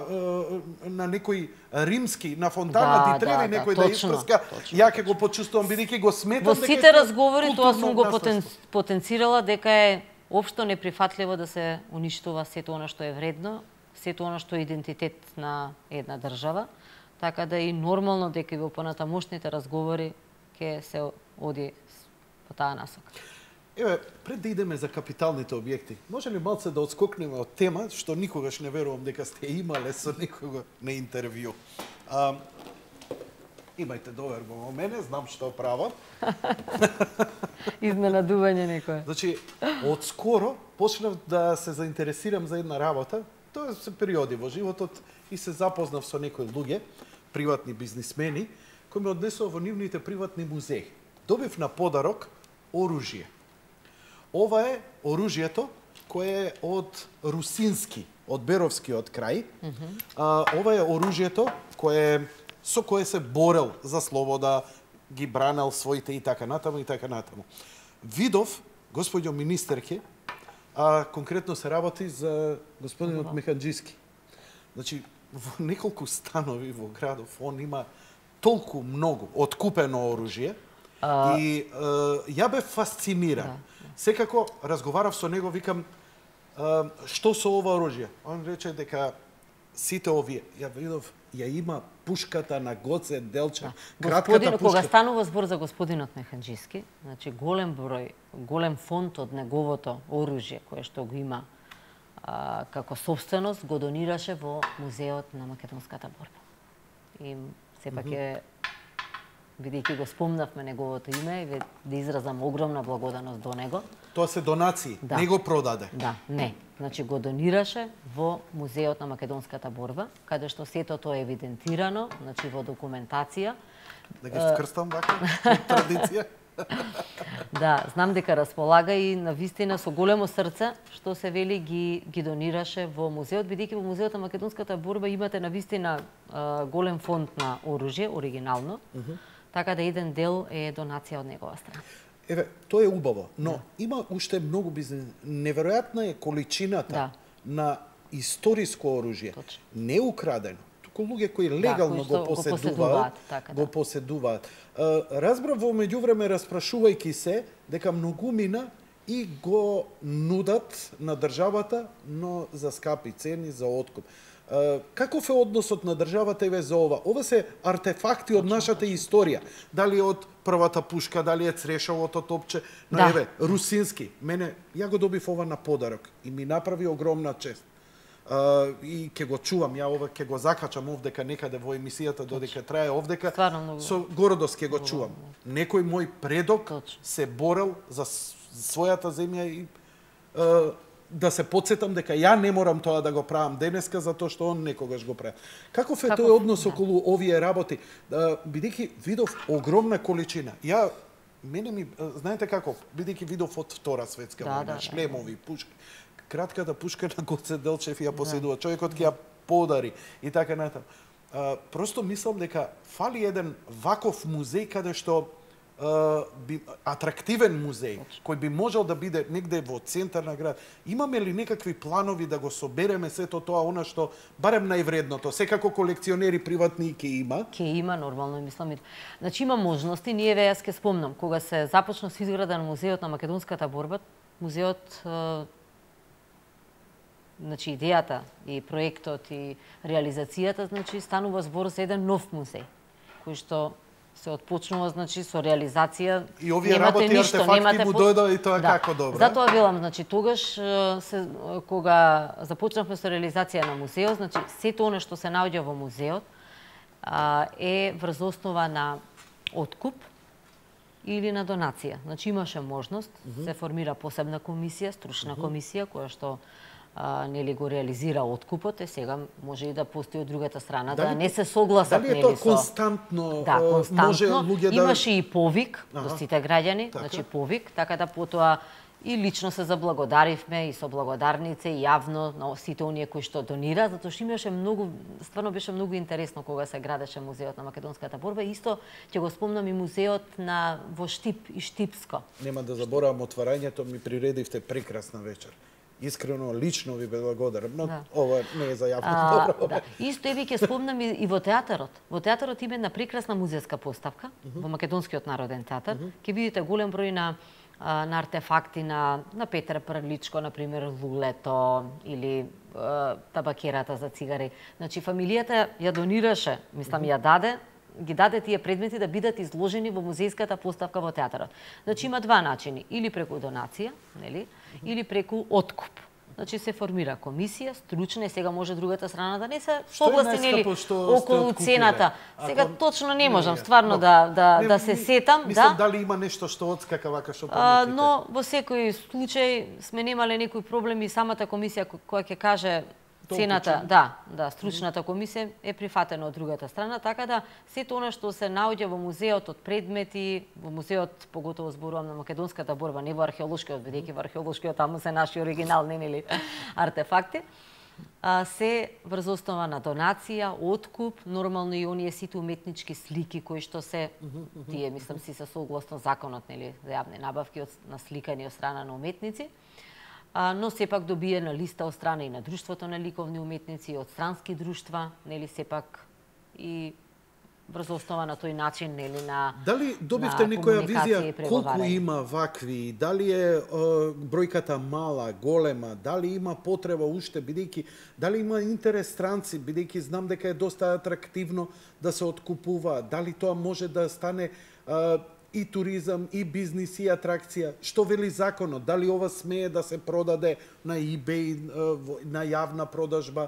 на некој римски, на фонтана Ди Треви, некој да испрска. Ја ќе го почувствувам, бидејќи го сметам дека во сите разговори тоа сум го потенцирала дека е општо неприфатливо да се уништува сето она што е вредно, сето она што е идентитет на една држава, така да и нормално дека и во понатамошните разговори ќе се оди по таа насока. Еве, пред да идеме за капиталните објекти, може ли малце да отскокнеме од тема што никогаш не верувам дека сте имале со никого на интервју? Имајте доверба во мене, знам што правам. Изненадување некое. Значи, од скоро почнав да се заинтересирам за една работа Тоа се периоди во животот и се запознав со некои луѓе, приватни бизнисмени, кои ме однесува во нивните приватни музеи. Добив на подарок оружје. Ова е оружјето кое е од Русински, од Беровскиот крај. Ова е оружјето со кое се борел за слобода, ги бранел своите и така натаму и така натаму. Видов, господјо министерке, конкретно се работи за господинот Механџиски. Значи, во неколку станови во градов, он има толку многу откупено оружје и ја бе фасциниран. Секако разговарав со него, викам, што со ова оружје? Он рече дека сите овие, ја видов, ја има пушката на Гоце Делчев, кратката пушка. Кога станува збор за господинот Механџиски, значи голем број, голем фонд од неговото оружје кое што го има како собственост, го донираше во музеот на македонската борба. И сепак е, бидејќи го спомнавме неговото име, да изразам огромна благодарност до него. Тоа се донации, не го продаде. Да, не. Значи го донираше во музеот на македонската борба, каде што сето тоа е евидентирано, значи во документација. Да ги вкрстам вака, традиција. Да, знам дека располага и на вистина со големо срце, што се вели ги донираше во музеот, бидејќи во музеот на македонската борба имате на вистина голем фонд на оружје, оригинално, така да еден дел е донација од негова страна. Еве, тоа е убаво, но има уште многу бизнес. Неверојатна е количината на историско оружје, не украдено, туку луѓе кои легално го поседуваат. Разбрав во меѓувреме, распрашувајќи се, дека многумина и го нудат на државата, но за скапи цени, за откуп. Каков е односот на државата еве за ова? Ова се артефакти од нашата историја. Дали од првата пушка, дали е црешовото топче, но еве, Русински, ја го добив ова на подарок и ми направи огромна чест. И ќе го чувам, ја ова ќе го закачам овдека некаде во емисијата додека трае овдека. Со гордост ќе го чувам. Некој мој предок се борел за својата земја и да се потсетам дека ја не морам тоа да го правам денеска затоа што он некогаш го прави. Каков е тој однос околу овие работи? Бидејќи видов огромна количина. Знаете како, бидејќи видов од Втора светска војна, шлемови, пушки, кратката пушка на Гоце Делчев ја поседува, човекот ќе ја подари и така натаму. Просто мислам дека фали еден ваков музеј каде што атрактивен музеј, кој би можел да биде негде во центар на град. Имаме ли некакви планови да го собереме сето тоа, она што барем највредното, секако колекционери приватни ќе има? Ќе има, нормално мислам. Значи има можности, ние јас ке спомнам, кога се започна со изграда на музеот на македонската борба, музеот значи идејата и проектот и реализацијата, значи станува збор за еден нов музеј, кој што се отпочнува, значи, со реализација. И овие работи и артефакти му дојдоа и тоа како добро. Затоа велам, значи, тогаш, кога започнавме со реализација на музеот, значи, сето оно што се наоѓа во музеот е врз основа на откуп или на донација. Значи, имаше можност, се формира посебна комисија, стручна комисија, која што нели го реализира откупот, сега може и да постои од другата страна, да не се согласат нели со. Дали е тоа константно? Да, константно. Може имаше и повик до сите граѓани, значи повик, така да потоа и лично се заблагодаривме и со благодарнице и јавно на сите оние кои што донира, затоа што имаше многу, стварно беше многу интересно кога се градеше музеот на македонската борба. Исто ќе го спомнам и музеот во Штип и Штипско. Нема да заборавам отварањето, ми приредивте прекрасна вечер. Искрено, лично ви благодарам, но ова не е за јавно добро. Исто еве ќе спомнам и во театарот. Во театарот има една прекрасна музејска поставка во Македонскиот народен театар. Ќе видите голем број на артефакти на Петар Прличко, например, лулето или табакерата за цигари. Значи, фамилијата ја донираше, мислам, ги даде тие предмети да бидат изложени во музејската поставка во театарот. Значи, има два начини. Или преку донација, нели? Или преку откуп. Значи, се формира комисија, стручна, и сега може другата страна да не се согласи, нели, околу цената. Сега точно не можам стварно да се сетам. Мислам, дали има нешто што одскака вака што пометите? Но во секој случај сме немале некои проблеми, самата комисија која ќе каже цената, стручната комисија е прифатена од другата страна, така да сето она што се наоѓа во музеот од предмети, во музеот, поготово зборувам на македонската борба, не во археолошкиот, бидејќи во археолошкиот таму се наши оригинални нели артефакти, се врз основа на донација, откуп, нормално и оние сите уметнички слики кои што се тие мислам си се согласно законот нели за јавни набавки на сликани од страна на уметници. Но сепак добиена листа од страна и на Друштвото на ликовни уметници, од странски друштва, нели сепак и врз основа на тој начин нели на дали добивте некоја визија колку има вакви, дали е бројката мала, голема, дали има потреба уште бидејќи дали има интерес странци бидејќи знам дека е доста атрактивно да се откупува, дали тоа може да стане и туризам, и бизнис, и атракција. Што вели законот? Дали ова смее да се продаде на eBay, на јавна продажба?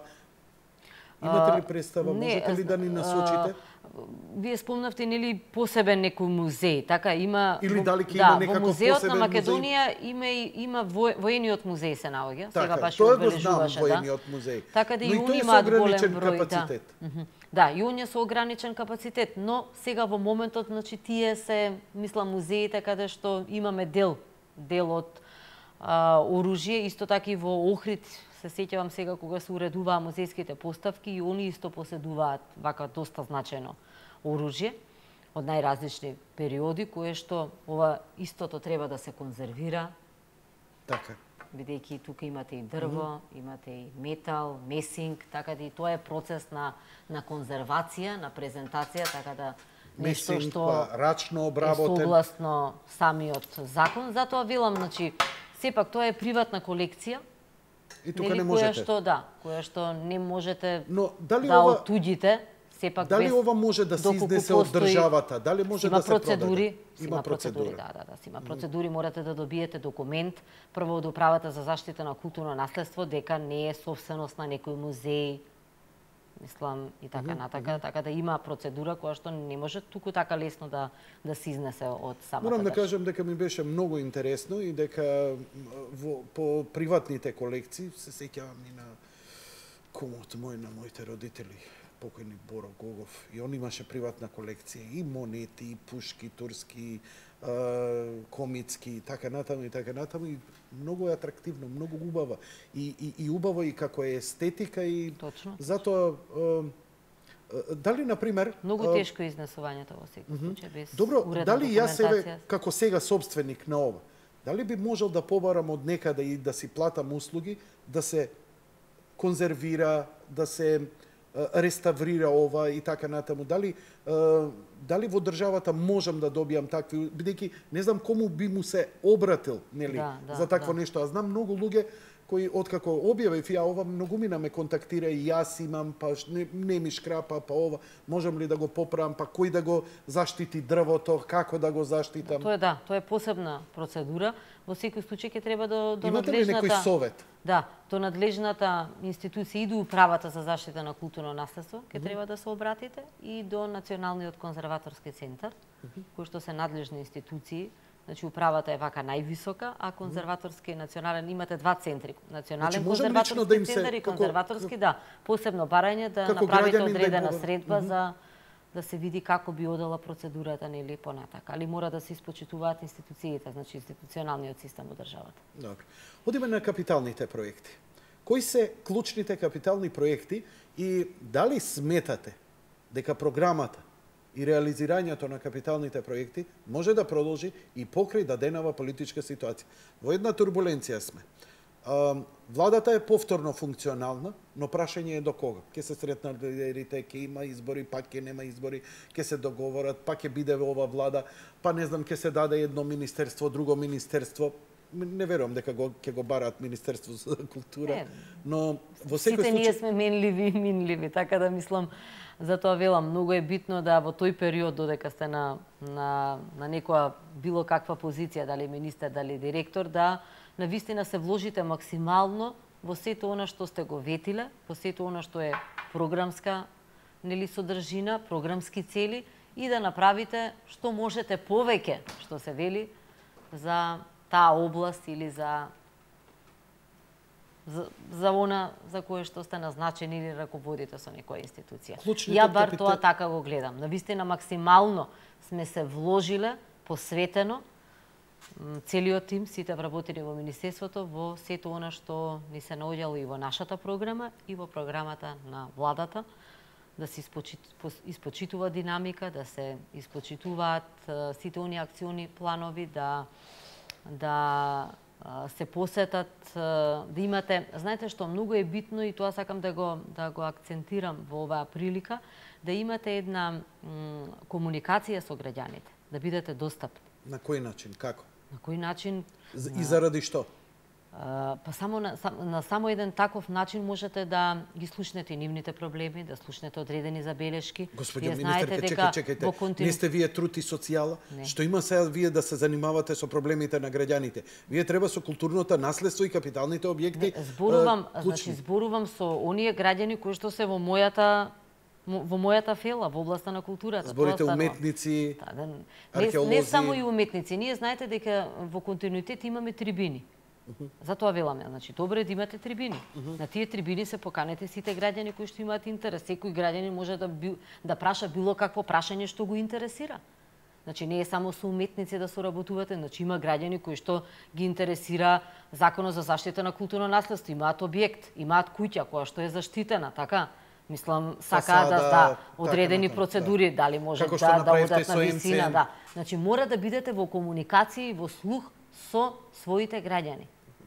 Имате ли представа? Можете ли да ни насочите? Вие спомнавте нели посебен некој музеј, така има или дали ќе има некаков посебен музеј? Во музеот на Македонија има воениот музеј се наоѓа, сега баш тоа го знам, воениот музеј. Така да и они имаат голем број, да, и оние со ограничен капацитет, но сега во моментот, значи тие се, мислам, музеите каде што имаме дел од оружје, исто така и во Охрид, се сеќавам сега кога се уредуваа музејските поставки и они исто поседуваат вака доста значајно оружје од најразлични периоди, кое што ова истото треба да се конзервира. Така. Бидејќи тука имате и дрво, имате и метал, месинг, така да и тоа е процес на конзервација, на презентација, така да нешто што рачно обработен, согласно самиот закон. Затоа велам, значи, сепак тоа е приватна колекција. И тука не можете. Која што не можете да отуѓите, сепак дали без ова може да се изнесе од државата? Дали може да се продаде? Има процедури. Има процедури, морате да добиете документ прво од Управата за заштита на културно наследство дека не е собственост на некој музеј, мислам и така натака, така да има процедура која што не може туку така лесно да се изнесе од самата. Морам да кажам дека ми беше многу интересно и дека по приватните колекции се сеќавам и на кумот мој, на моите родители, покојни Боро Гогов, и он имаше приватна колекција и монети, и пушки, турски, комицки, така натаму и многу е атрактивно, многу убава и убаво и како е естетика и точно. Затоа дали на пример многу тешко изнесувањето во секој случај без добро, дали јас себе како сега собственик на ова, дали би можел да побарам од некаде и да си платам услуги, да се конзервира, да се реставрира ова и така натаму. Дали во државата можам да добијам такви, бидејќи не знам кому би му се обратил, нели, за такво нешто. А знам многу луѓе кои откако објавив ја ова, многумина ме контактира и јас имам, па не ми шкрапа, па ова, можам ли да го поправам, па кој да го заштити дрвото, како да го заштитам. Тоа е посебна процедура. Во секој случај ќе треба до имате ли некој совет? Да, до надлежната институција и до Управата за заштита на културно наследство ќе треба да се обратите и до Националниот конзерваторски центар, кои што се надлежни институции. Значи управата е вака највисока, а конзерваторски и национален имате два центри. Национален конзерваторски центар и конзерваторски, посебно барање да направите одредена средба за да се види како би одела процедурата нели понатака, али мора да се испочитуваат институциите, значи институционалниот систем во државата. Добро. Одиме на капиталните проекти. Кои се клучните капитални проекти и дали сметате дека програмата и реализирањето на капиталните проекти може да продолжи и покрај даденава политичка ситуација? Во една турбуленција сме. Владата е повторно функционална, но прашање е до кога. Ќе се сретнат лидерите, ќе има избори, пак ќе нема избори, ќе се договорат, пак ќе биде ова влада, па не знам, ќе се даде едно министерство, друго министерство. Не верувам дека ќе го бараат Министерство за култура, но во секој случај ние сме минливи, така да мислам, затоа велам, многу е битно да во тој период додека сте на некоја било каква позиција, дали министер, дали директор, да навистина се вложите максимално во сето она што сте го ветиле, во сето она што е програмска нели содржина, програмски цели и да направите што можете повеќе, што се вели, за таа област или за за она за кое што сте назначени или раководите со некоја институција. Клучните Ја бар тоа така го гледам. Навистина максимално сме се вложиле посветено целиот тим, сите вработени во Министерството, во сето она што ни се наоѓало и во нашата програма и во програмата на владата, да се испочитува динамика, да се испочитуваат сите оние акциони планови, да се посетат, да имате, знаете што многу е битно и тоа сакам да го акцентирам во оваа прилика, да имате една комуникација со граѓаните, да бидете достапни. На кој начин, како? На кој начин? И заради што? Па само на само еден таков начин можете да ги слушнете нивните проблеми, да слушнете одредени забелешки. Господје министерка, чекајте, не сте вие труд и социјала? Не. Што има сега вие да се занимавате со проблемите на граѓаните? Вие треба со културното наследство и капиталните објекти. Зборувам со оние граѓани кои што се во мојата фела, во областа на културата. Зборите уметници, археолози. Не само и уметници. Ние знаете дека во континуитет имаме трибини. Затоа веламе, значи добре да имате трибини. На тие трибини се поканете сите граѓани кои што имаат интерес. Секој граѓанин може да праша било какво прашање што го интересира. Значи не е само со уметници да соработувате, значи има граѓани кои што ги интересира Законот за заштита на културно наследство, имаат објект, имаат куќа која што е заштитена, така? Мислам, сакаат да одредени процедури, дали може да одат на висина, да. Значи мора да бидете во комуникација и во слух со своите граѓани.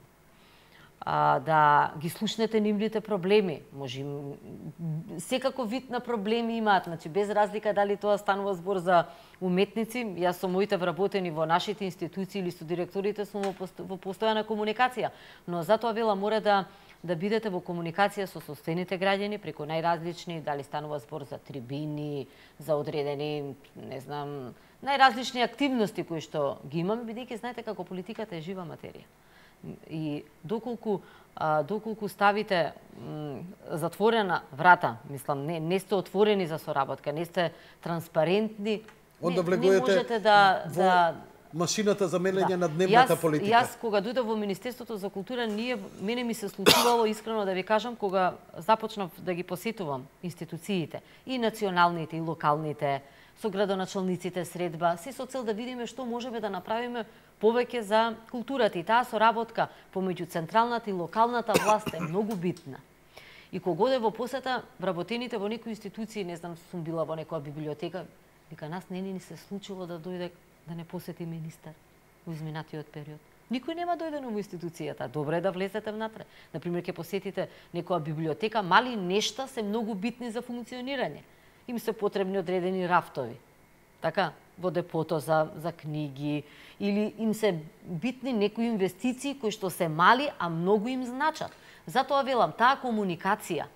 Да ги слушнете нивните проблеми, може секако вид на проблеми имаат, значи без разлика дали тоа станува збор за уметници, јас со моите вработени во нашите институции или со директорите сум во постојана комуникација, но затоа вела мора да бидете во комуникација со собствените граѓани преку најразлични, дали станува збор за трибини, за одредени, не знам, најразлични активности кои што ги имаме, бидејќи знаете како политиката е жива материја. И доколку ставите затворена врата, мислам, не сте отворени за соработка, не сте транспарентни, Онда не можете да машината за мелење на дневната политика. Јас кога дојдов во Министерството за култура, мене ми се случувало искрено да ви кажам кога започнав да ги посетувам институциите, и националните и локалните, со градоначалниците средба, се со цел да видиме што можеме да направиме повеќе за културата, и таа соработка помеѓу централната и локалната власт е многу битна. И кога оде во посета вработените во некои институции, не знам, сум била во некоја библиотека, вика нас не ни се случило да дојде да не посети министар во изминатиот период. Никој нема дојдено во институцијата. Добро е да влезете внатре. Например, ќе посетите некоја библиотека, мали нешта се многу битни за функционирање. Им се потребни одредени рафтови. Така, во депото за книги, или им се битни некои инвестиции кои што се мали, а многу им значат. Затоа велам, таа комуникација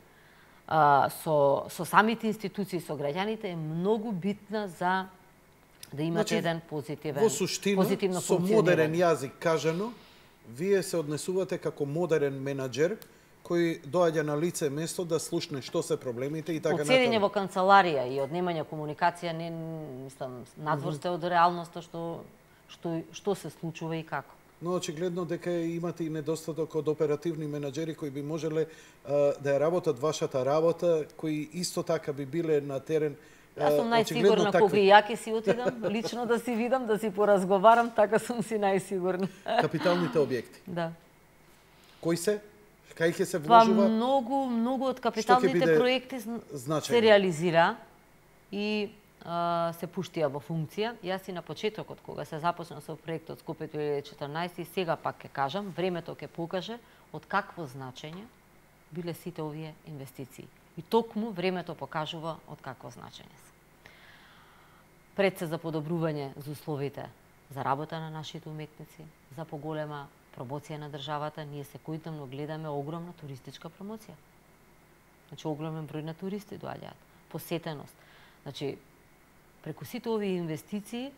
со самите институции, со граѓаните е многу битна за да имате еден позитивен, во суштина, со модерен јазик кажано, вие се однесувате како модерен менаџер кој доаѓа на лице место да слушне што се проблемите и така натаму. Одседење во канцеларија и однемање комуникација, не мислам, надвор сте од реалноста што се случува и како. Но очигледно дека имате и недостаток од оперативни менаџери кои би можеле да ја работат вашата работа, кои исто така би биле на терен. Јас сум најсигурна кога и ја ќе си отидам, лично да си видам, да си поразговарам, така сум си најсигурна. Капиталните објекти. Да. Кои се? Кај ќе се вложува? Па многу од капиталните проекти се реализира и се пуштија во функција. Јас и на почетокот, кога се започна со проектот Скопје 2014, и сега пак ќе кажам, времето ќе покаже од какво значење биле сите овие инвестиции. И токму времето покажува од какво значење се. Пред се за подобрување за условите за работа на нашите уметници, за поголема промоција на државата, ние секојдневно гледаме огромна туристичка промоција. Значи, огромен број на туристи доаѓаат, посетеност. Значи, преку сите овие инвестиции,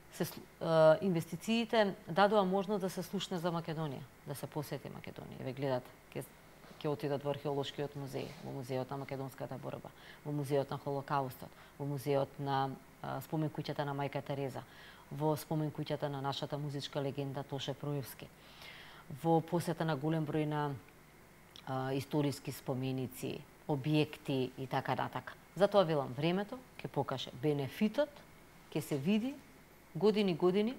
инвестициите дадоа можност да се слушне за Македонија, да се посети Македонија. Ве гледат, ќе отидат во археолошкиот музеј, во музејот на македонската борба, во музејот на Холокаустот, во музејот на спомен куќата на мајка Тереза, во спомен куќата на нашата музичка легенда Тоше Проевски, во посета на голем број на историски споменици, објекти и така натака. Затоа велам, времето ќе покаже. Бенефитот ќе се види години,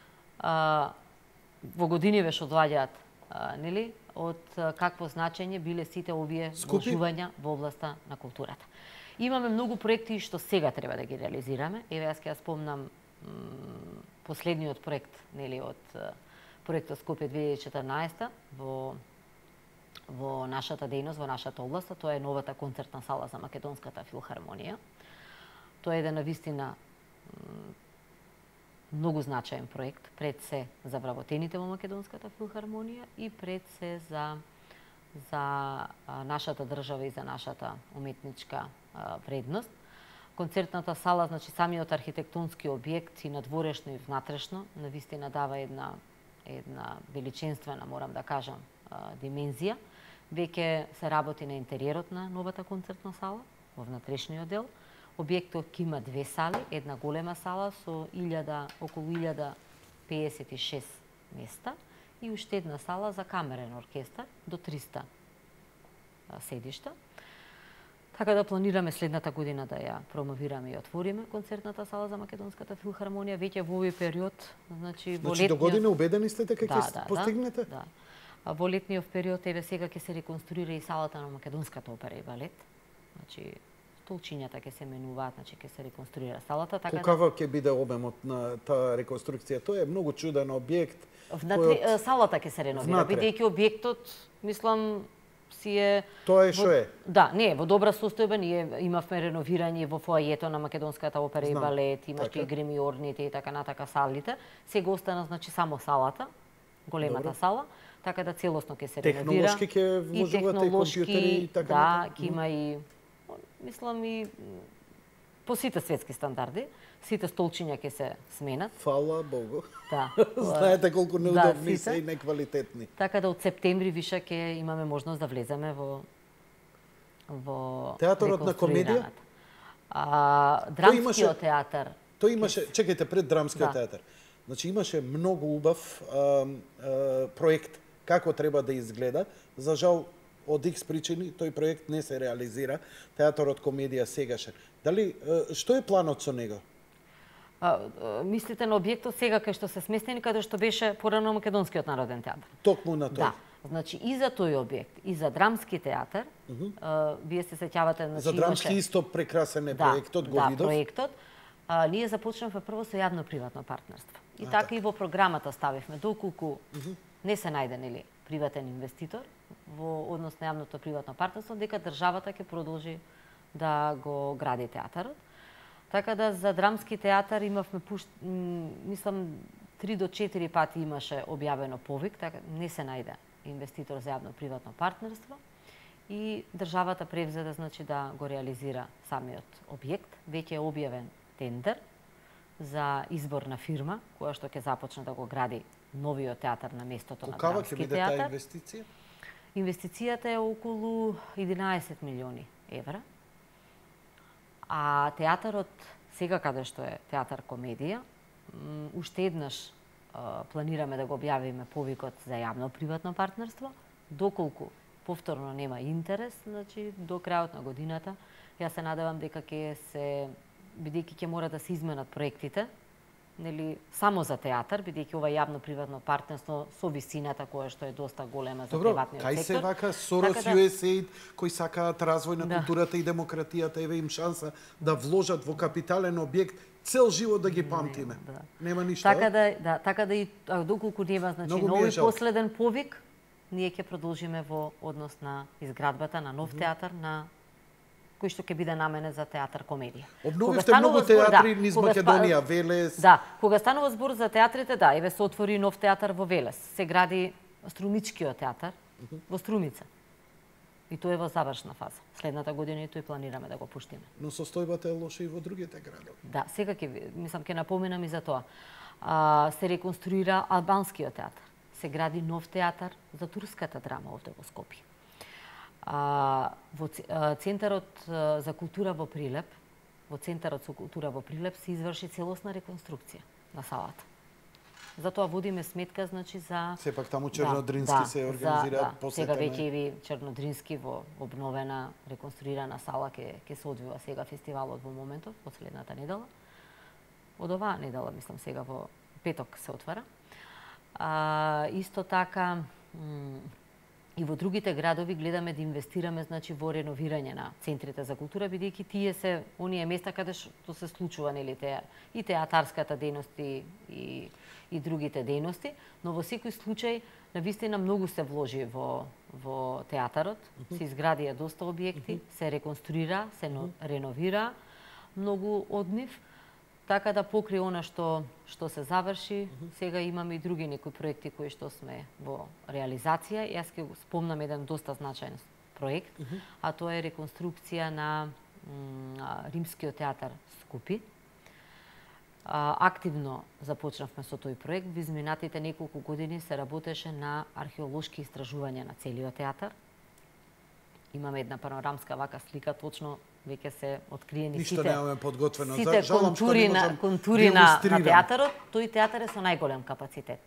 во години веш одваѓаат, нели, од какво значење биле сите овие вложувања во областа на културата. Имаме многу проекти што сега треба да ги реализираме. Еве јас ќе ја спомнам последниот проект, нели, од проектот Скопје 2014 во нашата дејност, во нашата област, тоа е новата концертна сала за Македонската филхармонија. Тоа е еден навистина многу значаен проект, пред се за вработените во Македонската филхармонија и пред се за нашата држава и за нашата уметничка вредност. Концертната сала, значи самиот архитектонски објект и надворешно и внатрешно, навистина дава една величинствена, морам да кажам, димензија. Веќе се работи на интериерот на новата концертна сала, во внатрешниот дел. Објектот ќе има две сали, една голема сала со околу 1056 места и уште една сала за камерен оркестар до 300 седишта. Така да планираме следната година да ја промовираме и отвориме концертната сала за Македонската филхармонија. Веќе во овој период, значи во летниот... до година убедени сте дека ќе постигнете? Да. Во летниот период, еве сега ќе се реконструира и салата на Македонската опера и балет. Значи столчињата ќе се менуваат, значи ќе се реконструира салата, така Каква ќе биде обемот на таа реконструкција? Тоа е многу чуден објект. Салата ќе се реновира, бидејќи објектот, мислам, си е... Тоа е што е? Да, не, во добра состојба. Ние имавме реновирање во фоајето на Македонската опера и балет, имаше и гримиорните и така натака салите. Сега остана, значи, само салата, големата сала, така да целосно ќе се реновира. Технолошки ќе вложувате компјутери и така натака? Да, ќе има и, мислам, и по сите светски стандарди. Сите столчиња ќе се сменат. Фала Богу. Да. Знаете колку неудобни се и неквалитетни. Така да од септември више ќе имаме можност да влеземе во Театарот на комедија? Драмскиот театар. Тој имаше, чекајте, пред драмскиот театар. Значи имаше многу убав проект како треба да изгледа. За жал, од X причини тој проект не се реализира. Театарот комедија сегаше. Дали што е планот со него? Мислите на објектот сега кај што се сместени, каде што беше порано Македонскиот народен театар? Токму на тој. Да. Значи и за тој објект, и за драмски театар, вие се сеќавате, значи за драмски исто прекрасен е проектот, го видов. Да, проектот. Ние започнавме прво со јавно-приватно партнерство. И така и во програмата ставивме, доколку не се најде, нели, приватен инвеститор во однос на јавното приватно партнерство, дека државата ќе продолжи да го гради театарот. Така да за драмски театар имавме, мислам, 3 до 4 пати имаше објавено повик, така не се најде инвеститор за јавно-приватно партнерство и државата превзе да, значи, да го реализира самиот објект. Веќе е објавен тендер за избор на фирма која што ќе започне да го гради новиот театар на местото на драмски театар. Колкава ќе биде таа инвестиција? Инвестицијата е околу 11 милиони евра. А театарот, сега каде што е театар комедија, уште еднаш планираме да го објавиме повикот за јавно-приватно партнерство. Доколку повторно нема интерес, значи до крајот на годината, јас се надевам дека ќе се, бидејќи ќе мора да се изменат проектите, нели, само за театар, бидејќи ова јавно-приватно партнерство со висината која што е доста голема за приватниот сектор. Кај се вака Сорос, USAID, кои сакаат развој на културата и демократијата, еве им шанса да вложат во капитален објект, цел живот да ги памтиме. Нема ништо. Така да и доколку нема, значи, нови последен повик, ние ќе продолжиме во однос на изградбата на нов театар кој што ќе биде наменет за театар комедија. Обновивте многу театри низ Македонија, Велес. Да, кога станува збор за театрите, да, еве се отвори нов театар во Велес. Се гради Струмичкиот театар во Струмица. И тоа е во завршна фаза. Следната година и тој планираме да го пуштиме. Но состојбата е лоша и во другите градови. Да, сега ќе напоменам и за тоа. Се реконструира албанскиот театар. Се гради нов театар за турската драма овде во Скопје. Во Центарот за култура во Прилеп, се изврши целосна реконструкција на салата. Затоа водиме сметка, значи, за... Сепак таму Чернодрински се организираат посета. Сега веќе и Чернодрински во обновена, реконструирана сала ќе се одвива сега фестивалот во моментов, последната недела. Од оваа недела, мислам, сега во петок се отвара. Исто така, и во другите градови гледаме да инвестираме, значи, во реновирање на центрите за култура, бидејќи тие се оние места каде што се случува, нели, и театарската дејност и другите дејности, но во секој случај навистина многу се вложи во театарот, се изградија доста објекти, се реконструира, се реновира многу од нив, така да покри она што се заврши, сега имаме и други некои проекти кои што сме во реализација. Јас ќе го спомнам еден доста значаен проект, а тоа е реконструкција на Римскиот театар Скупи. Активно започнавме со тој проект. Во изминатите неколку години се работеше на археолошки истражувања на целиот театар. Имаме една панорамска вака слика, точно веќе се откриени сите подготвено. Сите контури на театарот. Тој театар е со најголем капацитет.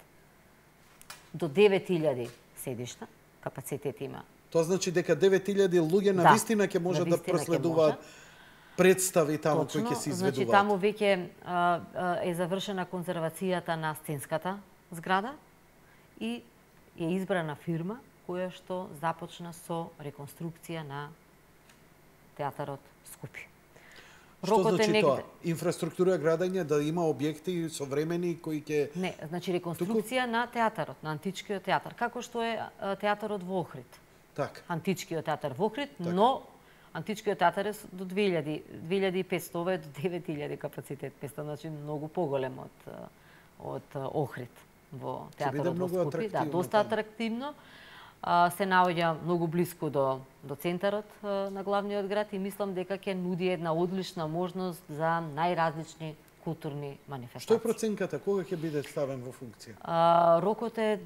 До 9000 седишта капацитет има. Тоа значи дека 9000 луѓе на вистина ќе можат да проследуваат представи таму кои ќе се изведуваат. Значи таму веќе е завршена конзервацијата на сценската зграда и е избрана фирма која што започна со реконструкција на театарот Скупи. Што значи тоа? Инфраструктура градење, да има објекти современи кои ќе... Не, значи реконструкција на театарот, на античкиот театар, како што е театарот во Охрид. Так. Античкиот театар во Охрид, но античкиот театар е до 2500, ова е до 9000 капацитет, значи многу поголем од Охрид во театарот во Скупи. Да, доста атрактивно. Се наоѓа многу блиску до центарот на главниот град и мислам дека ќе нуди една одлична можност за најразлични културни манифестации. Што е проценката? Кога ќе биде ставен во функција? Рокот е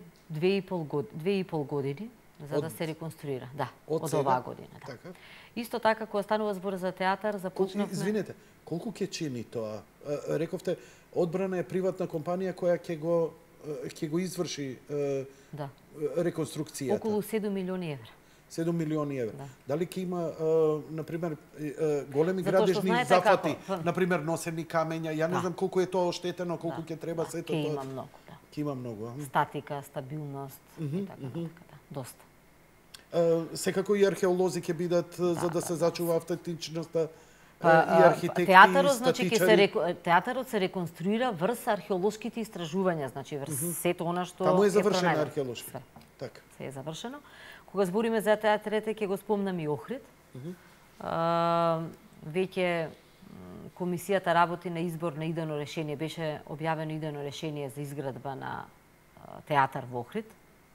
2,5 години за да се реконструира. Да, од оваа година. Да. Така. Исто така, кога станува збор за театар, започнавме... Извинете, колку ќе чини тоа? Рековте, Одбрана е приватна компанија која ќе го изврши реконструкцијата. Околу 7 милиони евра. 7 милиони евра. Да. Дали ќе има, например, големи градежни зафати, например, носени камења, ја не знам колку е тоа оштетено, колку ќе треба сето тоа. Ќе има многу, да. Ќе има многу, Статика, стабилност и така, доста. Секако и археолози ќе бидат за да се зачува автентичноста и архитекти, театарот, значи, театарот се реконструира врз археолошките истражувања, значи врз сето она што таму е завршено археолошки. Така. Се е завршено. Кога збориме за театрите, ќе го спомнам и Охрид. Веќе комисијата работи на избор на идено решение, беше објавено идено решение за изградба на театар во Охрид.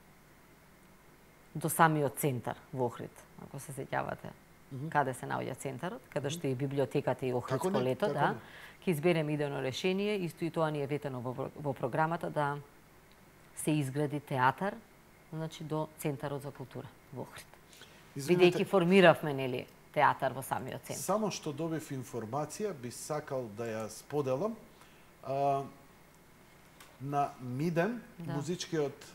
До самиот центар во Охрид, ако се сеќавате. Каде се наоѓа центарот, каде што е библиотеката и Охридско лето, да. Ќе изберем идено решение, исто и тоа ни е ветено во програмата да се изгради театар, значи до центарот за култура во Охрид. Бидејќи формиравме, нели, театар во самиот центар. Само што добив информација, би сакал да ја споделам. На Миден, музичкиот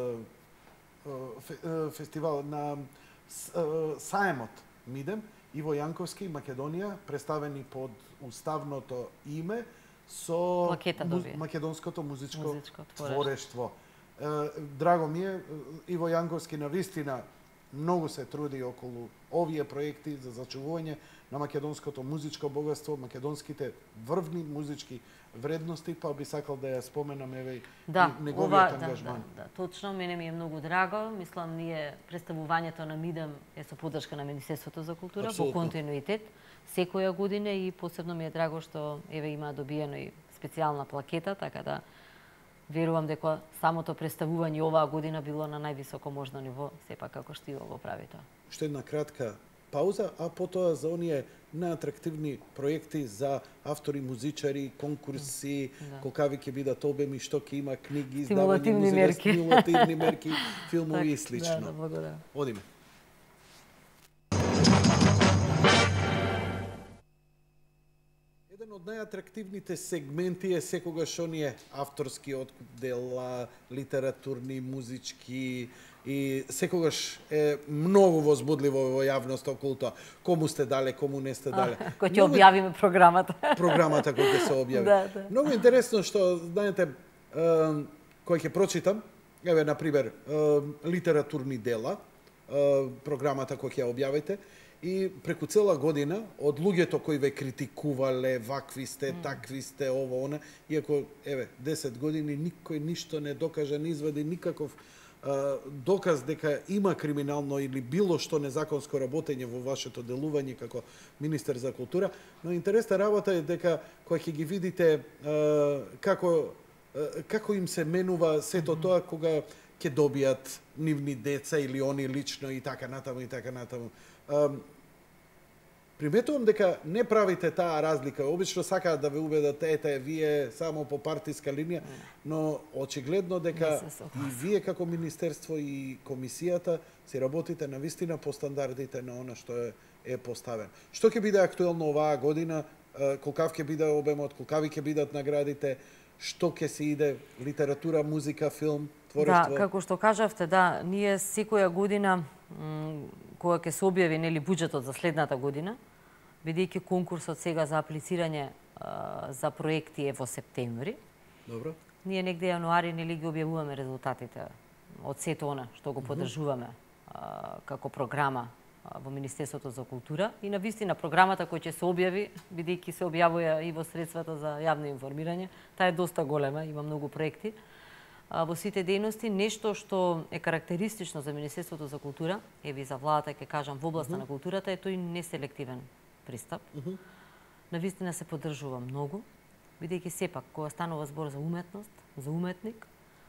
фестивал, на саемот Миден, Иво Јанковски, Македонија, представени под уставното име со македонското музичко творештво. Драго ми е, Иво Јанковски навистина многу се труди околу овие проекти за зачувување на македонското музичко богатство, македонските врвни музички вредности, па би сакал да ја споменам еве и неговиот ангажман. Да, точно, мене ми е многу драго. Мислам, ние представувањето на Мидем е со поддршка на Министерството за култура во континуитет секоја година и посебно ми е драго што еве има добиено и специјална плакета, така да верувам дека самото представување оваа година било на највисоко можно ниво, сепак како што го прави тоа. Уште една кратка пауза, а потоа за оние најатрактивни проекти за автори, музичари, конкурси, колкави ќе бидат обеми, што ќе има книги, издавање музика, стимулативни мерки, филмови и слично. Да, благодарам. Одиме. Еден од од најатрактивните сегменти е секогаш оние авторски откуп дела, литературни, музички и секогаш е многу возбудливо во јавноста околу тоа. Кому сте дале, кому не сте дале. Кој ќе објавиме програмата. Програмата кој ќе се објави. Да. Многу интересно што, знаете, кој ќе прочитам, еве, например, литературни дела, програмата кој ќе објавите, и преку цела година од луѓето кои ве критикувале, вакви сте, такви сте, ово, она, иако, еве, 10 години никој ништо не докажа, не извади никаков доказ дека има криминално или било што незаконско работење во вашето делување како министер за култура, но интересна работа е дека кога ќе ги видите како им се менува сето тоа кога ќе добијат нивни деца или они лично и така натаму и така натаму. Приметувам дека не правите таа разлика. Обично сакаат да ве убедат, ете, вие само по партиска линија, но очигледно дека и вие како министерство и комисијата си работите навистина по стандардите на она што е поставено. Што ќе биде актуелно оваа година? Колкав ќе биде обемот, колкави ќе бидат наградите? Што ќе се иде? Литература, музика, филм, творештво? Да, како што кажавте, да, ние секоја година кога ќе се објави нели буџетот за следната година, бидејќи конкурсот сега за аплицирање за проекти е во септември. Добро. Ние негде јануари нели ги објавуваме резултатите од сето она што го поддржуваме како програма во Министерството за култура и навистина програмата која ќе се објави, бидејќи се објавува и во средствата за јавно информирање, таа е доста голема, има многу проекти. Во сите дејности, нешто што е карактеристично за Министерството за култура, еви за владата ќе кажам во областа на културата, е тој неселективен пристап. Навистина се поддржува многу, бидејќи сепак кога станува збор за уметност, за уметник,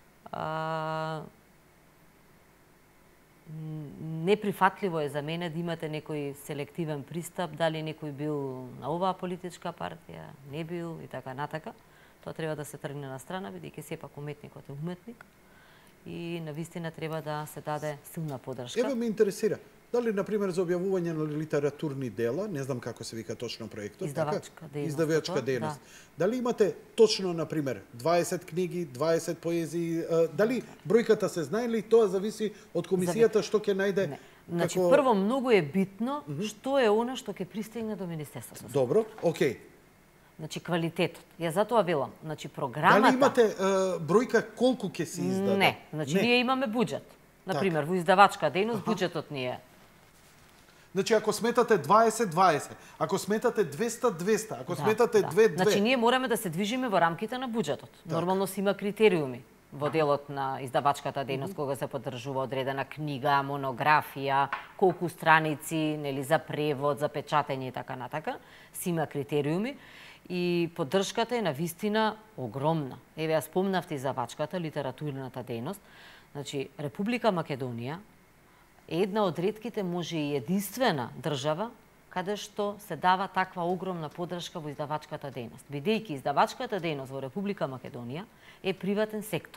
неприфатливо е за мене да имате некој селективен пристап, дали некој бил на оваа политичка партија, не бил и така натака. Тоа треба да се тргне на страна, бидејќи сепак уметникот е уметник и навистина треба да се даде силна поддршка. Еве ме интересира, дали, например, за објавување на литературни дела, не знам како се вика точно проектот, Издавачка дејност. Издавачка дејност. Да. Дали имате точно, например, 20 книги, 20 поезии, дали бројката се знае или тоа зависи од комисијата што ќе најде? Не. Значи, прво, многу е битно што е она што ќе пристигне до Министерството. Добро, окей. Значи, квалитетот. Ја затоа велам. Значи, програмата... Дали имате бројка колку ќе се издаде? Не. Значи, ние имаме буџет. Например, во издавачка дејност, буџетот ни е. Значи, ако сметате 20-20, ако сметате 200-200, ако сметате 2-2... Значи, ние мораме да се движиме во рамките на буџетот. Нормално си има критериуми во делот на издавачката дејност, кога се поддржува одредена книга, монографија, колку страници, нели, за превод, за печатење и така натака, си има критериуми. И поддршката е навистина огромна. Еве, ја спомнавте издавачката, литературната дејност. Значи, Република Македонија е една од ретките, може и единствена држава, каде што се дава таква огромна поддршка во издавачката дејност. Бидејќи издавачката дејност во Република Македонија е приватен сектор.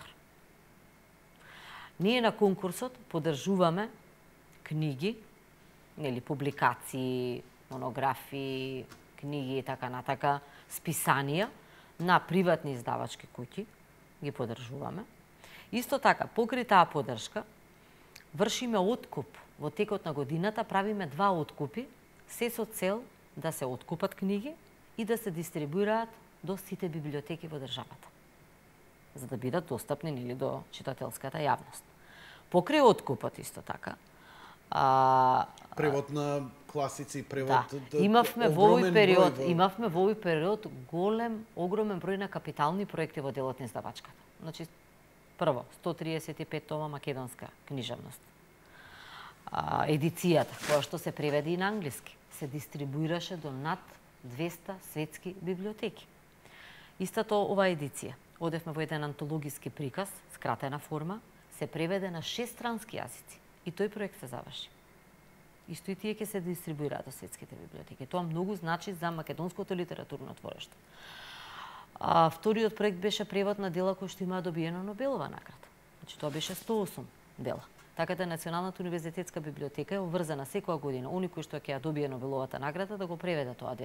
Ние на конкурсот поддржуваме книги, нели, публикации, монографии, книги и така натака, списанија на приватни издавачки куќи, ги поддржуваме. Исто така, покрај таа поддршка, вршиме откуп. Во текот на годината правиме 2 откупи, се со цел да се откупат книги и да се дистрибуираат до сите библиотеки во државата, за да бидат достапни или до читателската јавност. Покрај откупот исто така, превод на класици, превод... Да, имавме во овој период огромен број на капитални проекти во делот на издавачката. Значи, прво, 135 тома македонска книжевност. Едицијата, која што се преведи и на англиски, се дистрибуираше до над 200 светски библиотеки. Истото оваа едиција. Одевме во еден антологиски приказ, скратена форма, се преведе на 6 странски јазици. И тој проект се заврши. Исто и тие ќе се дистрибуираат до светските библиотеки. Тоа многу значи за македонското литературно творештво. Вториот проект беше превод на дела кои што имаа добиена Нобелова награда. Значи, тоа беше 108 дела. Така да Националната универзитетска библиотека е обврзана секоја година, они кои што ќе ја добие Нобеловата награда, да го преведе тоа дело.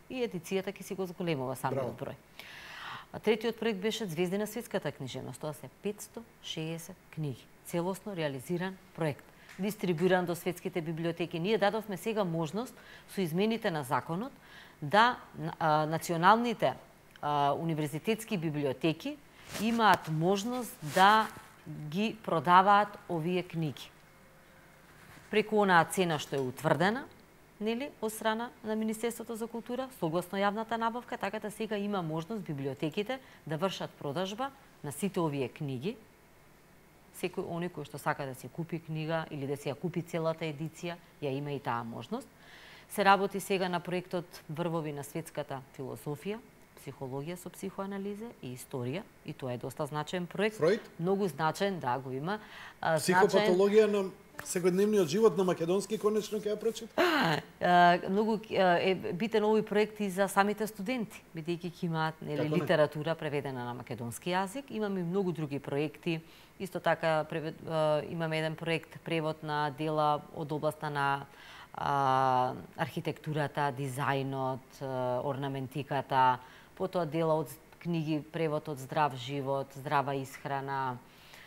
и едицијата ќе си го зголемува самиот број. А третиот проект беше Звезди на светската книжевност. Тоа се 560 книги. Целосно реализиран проект, дистрибуиран до светските библиотеки. Ние дадовме сега можност со измените на законот да националните универзитетски библиотеки имаат можност да ги продаваат овие книги. Преку онаа цена што е утврдена, нели, од страна на Министерството за култура, согласно јавната набавка, така да сега има можност библиотеките да вршат продажба на сите овие книги. Секој оној кој што сака да си купи книга или да си ја купи целата едиција, ја има и таа можност. Се работи сега на проектот Врвови на светската филозофија, психологија со психоанализа и историја, и тоа е доста значаен проект. Фройд? Многу значаен, да, го има. Психопатологија на секојдневниот живот на македонски, конечно ќе ја прочитам. Многу е битен овој проект и за самите студенти, бидејќи ќе имаат литература преведена на македонски јазик. Имаме и многу други проекти. Исто така имаме еден проект превод на дела од областа на архитектурата, дизајнот, орнаментиката, потоа дела од книги, превод од здрав живот, здрава исхрана,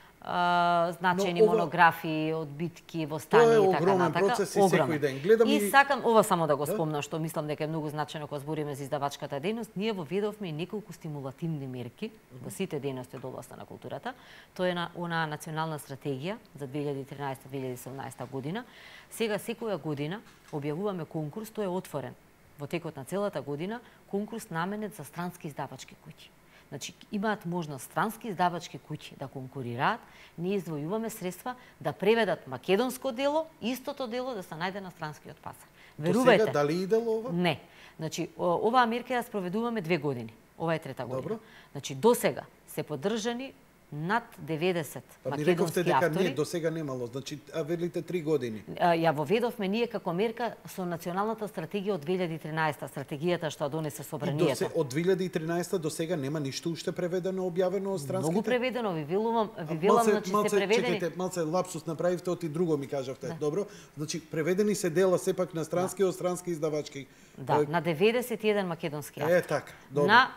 значени монографии од битки, востани и така натака. Тоа е огромен процес и секој ден. Гледам и сакам ова само да го спомнам, што мислам дека е многу значено кога збориме за издавачката дејност. Ние воведовме и неколку стимулативни мерки во сите дејности од областа на културата. Тоа е онаа национална стратегија за 2013-2017 година. Сега секоја година објавуваме конкурс, тој е отворен во текот на целата година, конкурс наменет за странски издавачки куќи. Значи, имаат можност странски издавачки куќи да конкурираат, ние издвојуваме средства да преведат македонско дело, истото дело да се најде на странскиот пазар. Верувајте. До сега дали идело ова? Не. Значи, оваа мерка ја спроведуваме 2 години. Ова е трета година. Добро. Значи, до сега се поддржани над 90 ми рековте македонски дека автори. не, до сега немало, значи, велите 3 години. Ја воведовме ние како мерка со националната стратегија од 2013, стратегијата што донесе собранието. Од 2013 до сега нема ништо уште преведено, објавено од странските? Многу преведено, ви велам, значи се преведени. Чекайте, малце лапсус направивте, оти друго ми кажавте. Да. Добро, значи преведени се дела сепак на странски, од странски издавачки. Да, на 91 македонски автори. Така, добро. На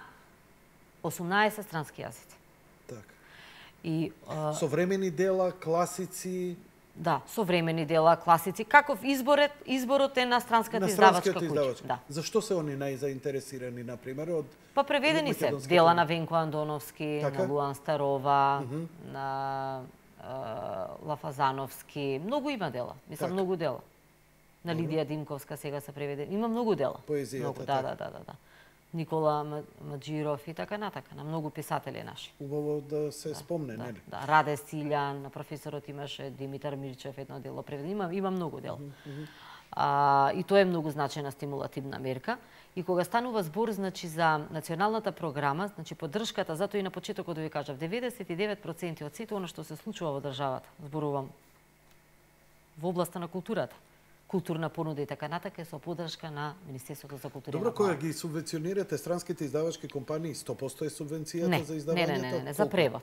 18 странски јазици. Така. И современи дела, класици. Да, современи дела, класици. Каков изборот е на странската издавачка куќа. Да. Зашто се они најзаинтересирани, на пример, од Па преведени се дела на Венко Андоновски, така? на Луан Старова, на Лафазановски. Многу има дела. Мислам, така. Многу дела. На Лидија Димковска сега се преведени. Има многу дела. Поезијата, многу, така. Да. Никола Маджиров и така натака, на многу писатели наши. Убаво да се спомне, нели? Да, Раде Силјан, на професорот имаше Димитар Мирчев едно дело преведено. Има многу дела. И тоа е многу значајна стимулативна мерка. И кога станува збор, значи, за националната програма, значи поддршката, затоа и на почетокот да ви кажав, 99% од сето оно што се случува во државата, зборувам во областа на културата, културна понуда и така натака, со поддршка на Министерството за култура. Добро, кога ги субвенционирате странските издавачки компании, 100% е субвенцијата за издавањето? Не, за превод.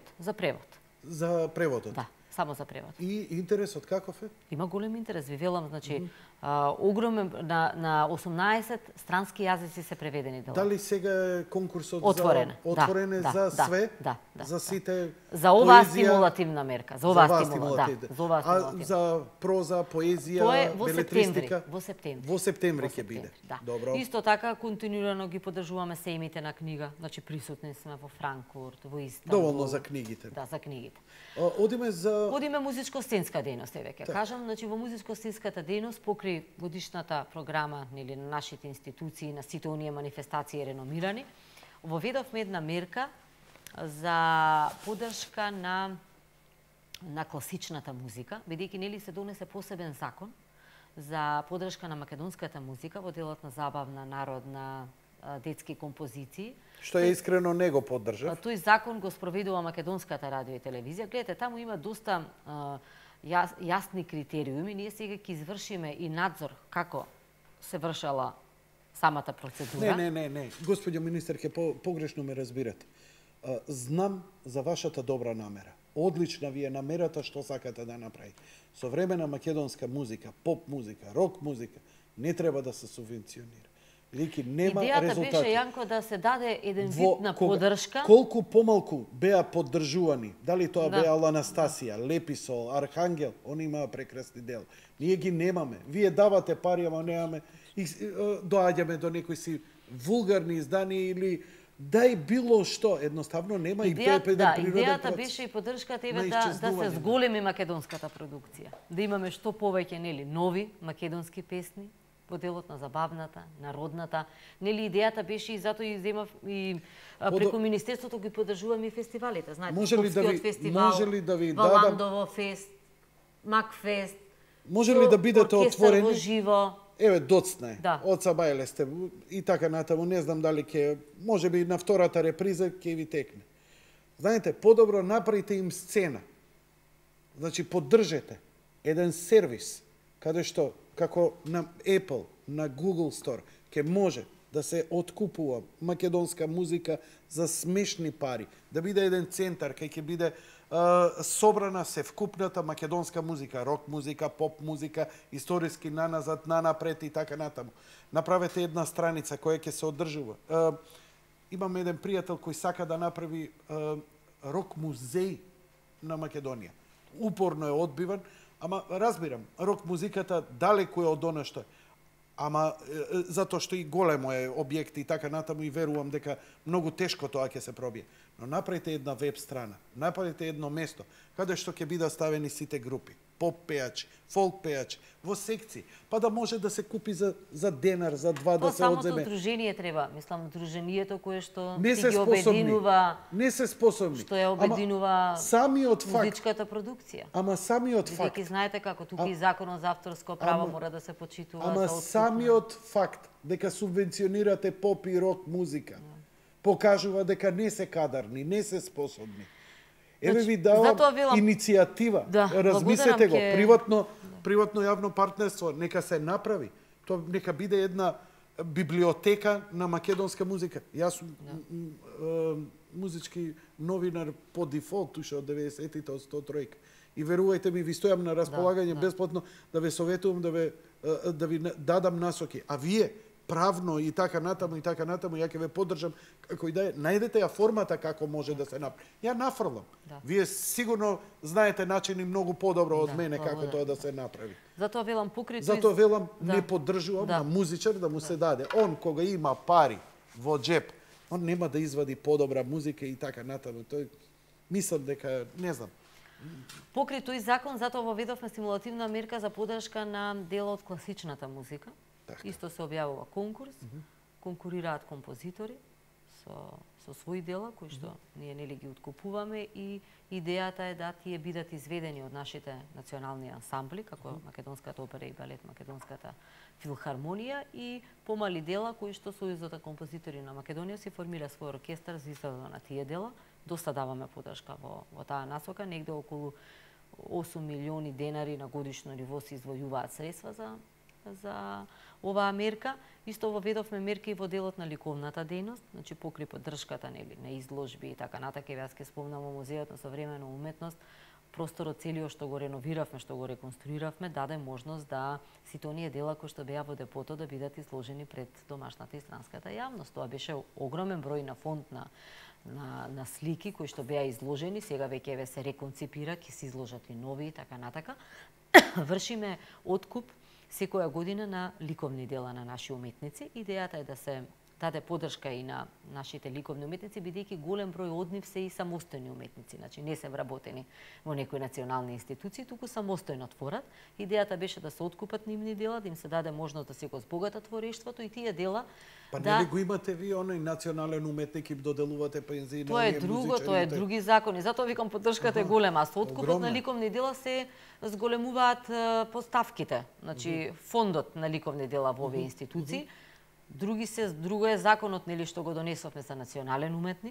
За преводот? Да, само за превод. И интересот каков е? Има голем интерес, ви велам, значи, огромен, на 18 странски јазици се преведени дела. Дали сега е конкурсот отворен за све? За сите за оваа стимулативна мерка, за оваа стимулативна. А за проза, поезија, белетристика? Во септември. Во септември ќе биде. Да. Добро. Исто така континуирано ги поддржуваме сеимите на книга, значи присутни сме во Франкфурт, во Истанбул. Доволно за книгите. Да, за книгите. Одиме музичко-сценска дејност, веќе кажам, значи во музичко-сценската дејност покрај годишната програма нели на нашите институции, на сите оние манифестации реномирани, воведовме една мерка за поддршка на класичната музика, бидејќи нели се донесе посебен закон за поддршка на македонската музика во делот на забавна, народна, детски композиции. Што е искрено не го поддржав. Тој закон го спроведува македонската радио и телевизија. Гледате, таму има доста јасни критериуми. Ние сега ќе извршиме и надзор како се вршала самата процедура. Не. Господјо министер, ќе погрешно ме разбирате. Знам за вашата добра намера. Одлична ви е намерата што сакате да направите. Современа македонска музика, поп музика, рок музика не треба да се субвенционира. Бидејќи нема Идејата резултати. беше, Јанко, да се даде еден вид на поддршка. Колку помалку беа поддржувани, дали тоа Да. беа Анастасија, Леписол, Архангел, они имаа прекрасни дела. Ние ги немаме. Вие давате пари, ама немаме. И доаѓаме до некои си вулгарни изданија или дај било што, едноставно нема и тоа е природен процес. Идејата беше и поддршката да се зголеми македонската продукција. Да имаме што повеќе, нели, нови македонски песни во делот на забавната, народната. Нели идејата беше и затоа и земав и преку министерството ги поддржуваме и фестивалите. Знаете, Скопскиот фестивал, Валандово фест, Макфест. Може ли да бидете отворени? Во живо. Еве, доцна е. Да. Од Сабајле сте и така натаму, не знам дали ќе, може би на втората реприза ќе ви текне. Знаете, подобро направите им сцена. Значи, поддржете еден сервис, каде што, како на Apple, на Google Store, ќе може да се откупува македонска музика за смешни пари, да биде еден центар кај ќе биде собрана севкупната македонска музика, рок музика, поп музика, историски наназад, нанапред и така натаму. Направете една страница која ќе се одржува. Имам еден пријател кој сака да направи рок музеј на Македонија. Упорно е одбиван, ама разбирам, рок музиката далеку е од она што е. Ама затоа што и големо е објект и така натаму и верувам дека многу тешко тоа ќе се пробие. Но направите една веб страна, направите едно место каде што ќе бидат ставени сите групи, поп пејачи, фолк пејачи, во секции, па да може да се купи за денар, за два да се одземе. Самото удружение треба, мислам, удружението кое што не се ги обединува, не се способни. Што ја обединува самиот факт, музичката продукција. Ама самиот факт. Веќе знаете како тука и законот за авторско право мора да се почитува. Ама самиот факт дека субвенционирате поп и рок музика покажува дека не се кадарни, не се способни. Еве ви давам иницијатива, размислете го, приватно јавно партнерство, нека се направи. Тоа нека биде една библиотека на македонска музика. Јас сум музички новинар по дефолт уште од 90-тите од 103. И верувајте ми, ви стојам на располагање бесплатно да ве советувам, да ви дадам насоки. А вие правно и така натаму, ја ќе ве поддржам како и да е. Најдете ја формата како може да се направи. Ја нафрлам. Вие сигурно знаете начини многу подобро од мене како тоа да се направи. Затоа велам покрито. Затоа велам не поддржувам на музичар да му се даде. Он кога има пари во джеп, он нема да извади подобра музика и така натаму. Тој мислам дека не знам. Покри тој закон, затоа воведовме стимулативна мерка за поддршка на дел од класичната музика. Исто се објавува конкурс, конкурираат композитори со своји дела кои што ние нели ги откупуваме и идејата е да тие бидат изведени од нашите национални ансамбли како Македонската опера и балет, Македонската филхармонија и помали дела кои што Сојузот на композитори на Македонија се формира свој оркестар за изvedба на тие дела. Доста даваме поддршка во таа насока, негде околу 8 милиони денари на годишно ниво се издвојуваат средства за оваа мерка. Исто воведовме мерки и во делот на ликовната дејност, значи покри поддршката нели на изложби и така натака. Јас ќе спомнам во музеот на современа уметност, просторот целиот што го реновиравме, што го реконструиравме, даде можност да сите оние дела кои што беа во депото да бидат изложени пред домашната и странската јавност. Тоа беше огромен број на фонд на слики кои што беа изложени, сега веќе се реконцепира, ќе се изложат и нови и така натака. Вршиме откуп секоја година на ликовни дела на наши уметници. Идејата е да се даде поддршка и на нашите ликовни уметници, бидејќи голем број од нив се и самостојни уметници, значи не се вработени во некои национални институции, туку самостојно творат. Идејата беше да се откупат нивни дела, да им се даде можност да се го збогатат творештвото и тие дела Па нели го имате ви оној национален уметник и доделувате пензии на оние музичари? Тоа е други закони. Затоа викам поддршката е голема. Со откупот на ликовни дела се зголемуваат поставките, значи фондот на ликовни дела во овие институции. Друго е законот нели што го донесовме за национален уметник.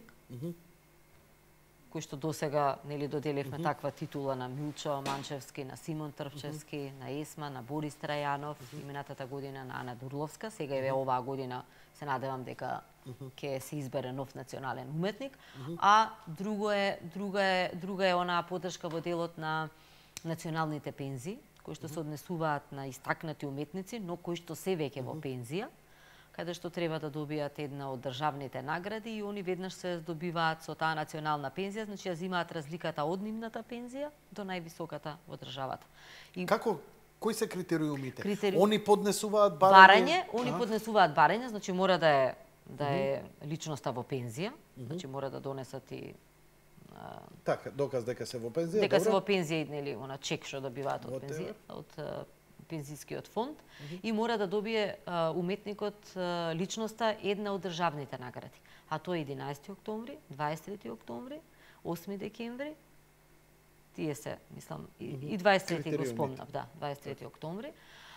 Кој што досега нели доделивме таква титула на Милчо Манчевски, на Симон Трпчевски, на Есма, на Борис Трајанов, минатата година на Ана Дурловска, сега е оваа година се надевам дека ќе се избере нов национален уметник, а друга е онаа поддршка во делот на националните пензии, кои што се однесуваат на истакнати уметници, но кои што се веќе во пензија, каде што треба да добијат една од државните награди и они веднаш се добиваат со таа национална пензија, значи ја земаат разликата од нивната пензија до највисоката во државата. И како кои се критериумите? Они поднесуваат барање, они поднесуваат барање, значи мора да е личноста во пензија, значи мора да донесат и така, доказ дека се во пензија, дека се во пензија, нели, она чек што добиваат од пензија, од пензискиот фонд и мора да добие уметникот личноста една од државните награди. А тоа е 11 октомври, 23 октомври, 8 декември, тие се, мислам, и 23 го спомнав, да, 23 октомври.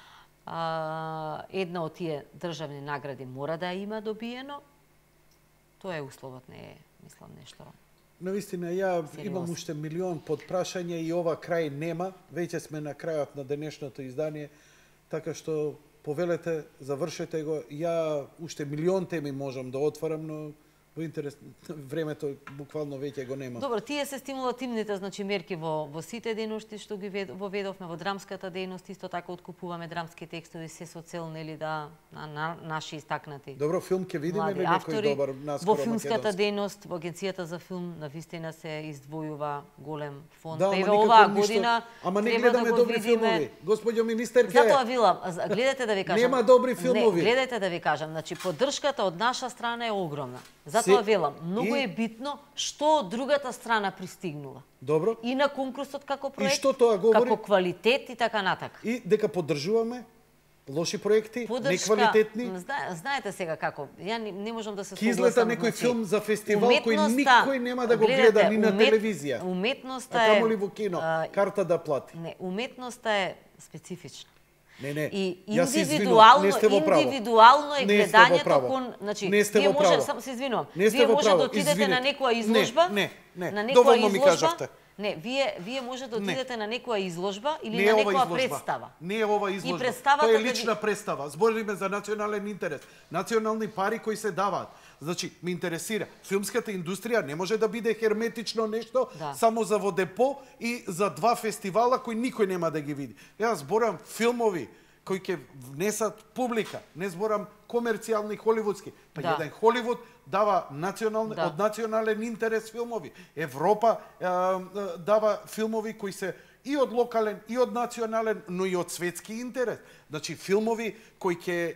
Една од тие државни награди мора да има добиено. Тоа е условот, не е, мислам, нешто. Навистина, ја имам уште милион подпрашања и ова крај нема. Веќе сме на крајот на денешното издание, така што повелете, завршете го. Ја уште милион теми можам да отварам, но во интерес времето буквално веќе го нема. Добро, тие се стимулативните, значи мерки во сите дејности што ги воведовме во драмската дејност, исто така откупуваме драмски текстови се со цел, нели, да на наши истакнати. Добро, филм ќе видиме ли некој добар наскоро? Во филмската дејност, во агенцијата за филм, навистина се издвојува голем фонд. Да, Еве оваа година ама не гледаме добри филмови. Господјо министерке. Затоа велам, гледате да ви кажам. Нема добри филмови. Не, гледате да ви кажам, значи поддршката од наша страна е огромна. Затоа велам, многу е битно што од другата страна пристигнува. Добро. И на конкурсот како проект, и што тоа говори? Како квалитет и така натака. И дека поддржуваме лоши проекти, неквалитетни. Знаете сега како, ја не можам да се согласам. Излета некој филм за фестивал кој никој нема да го гледа ни на телевизија. Уметноста е... А камо ли во кино, карта да плати. Не, уметноста е специфична. Не, и индивидуално е гледањето кон, значи, вие може, само се извинувам, вие може да отидете на некоја изложба, на некоја изложба. Не, вие може да отидете на некоја изложба или на некоја представа. Не е ова изложба. Тоа е лична представа. Збориме за национален интерес, национални пари кои се даваат. Значи, ме интересира, филмската индустрија не може да биде херметично нешто само за во депо и за 2 фестивала кои никој нема да ги види. Јас зборам филмови кои ќе внесат публика, не зборам комерцијални холивудски. Па еден Холивуд дава од национален интерес филмови. Европа дава филмови кои се и од локален, и од национален, но и од светски интерес. Значи, филмови кои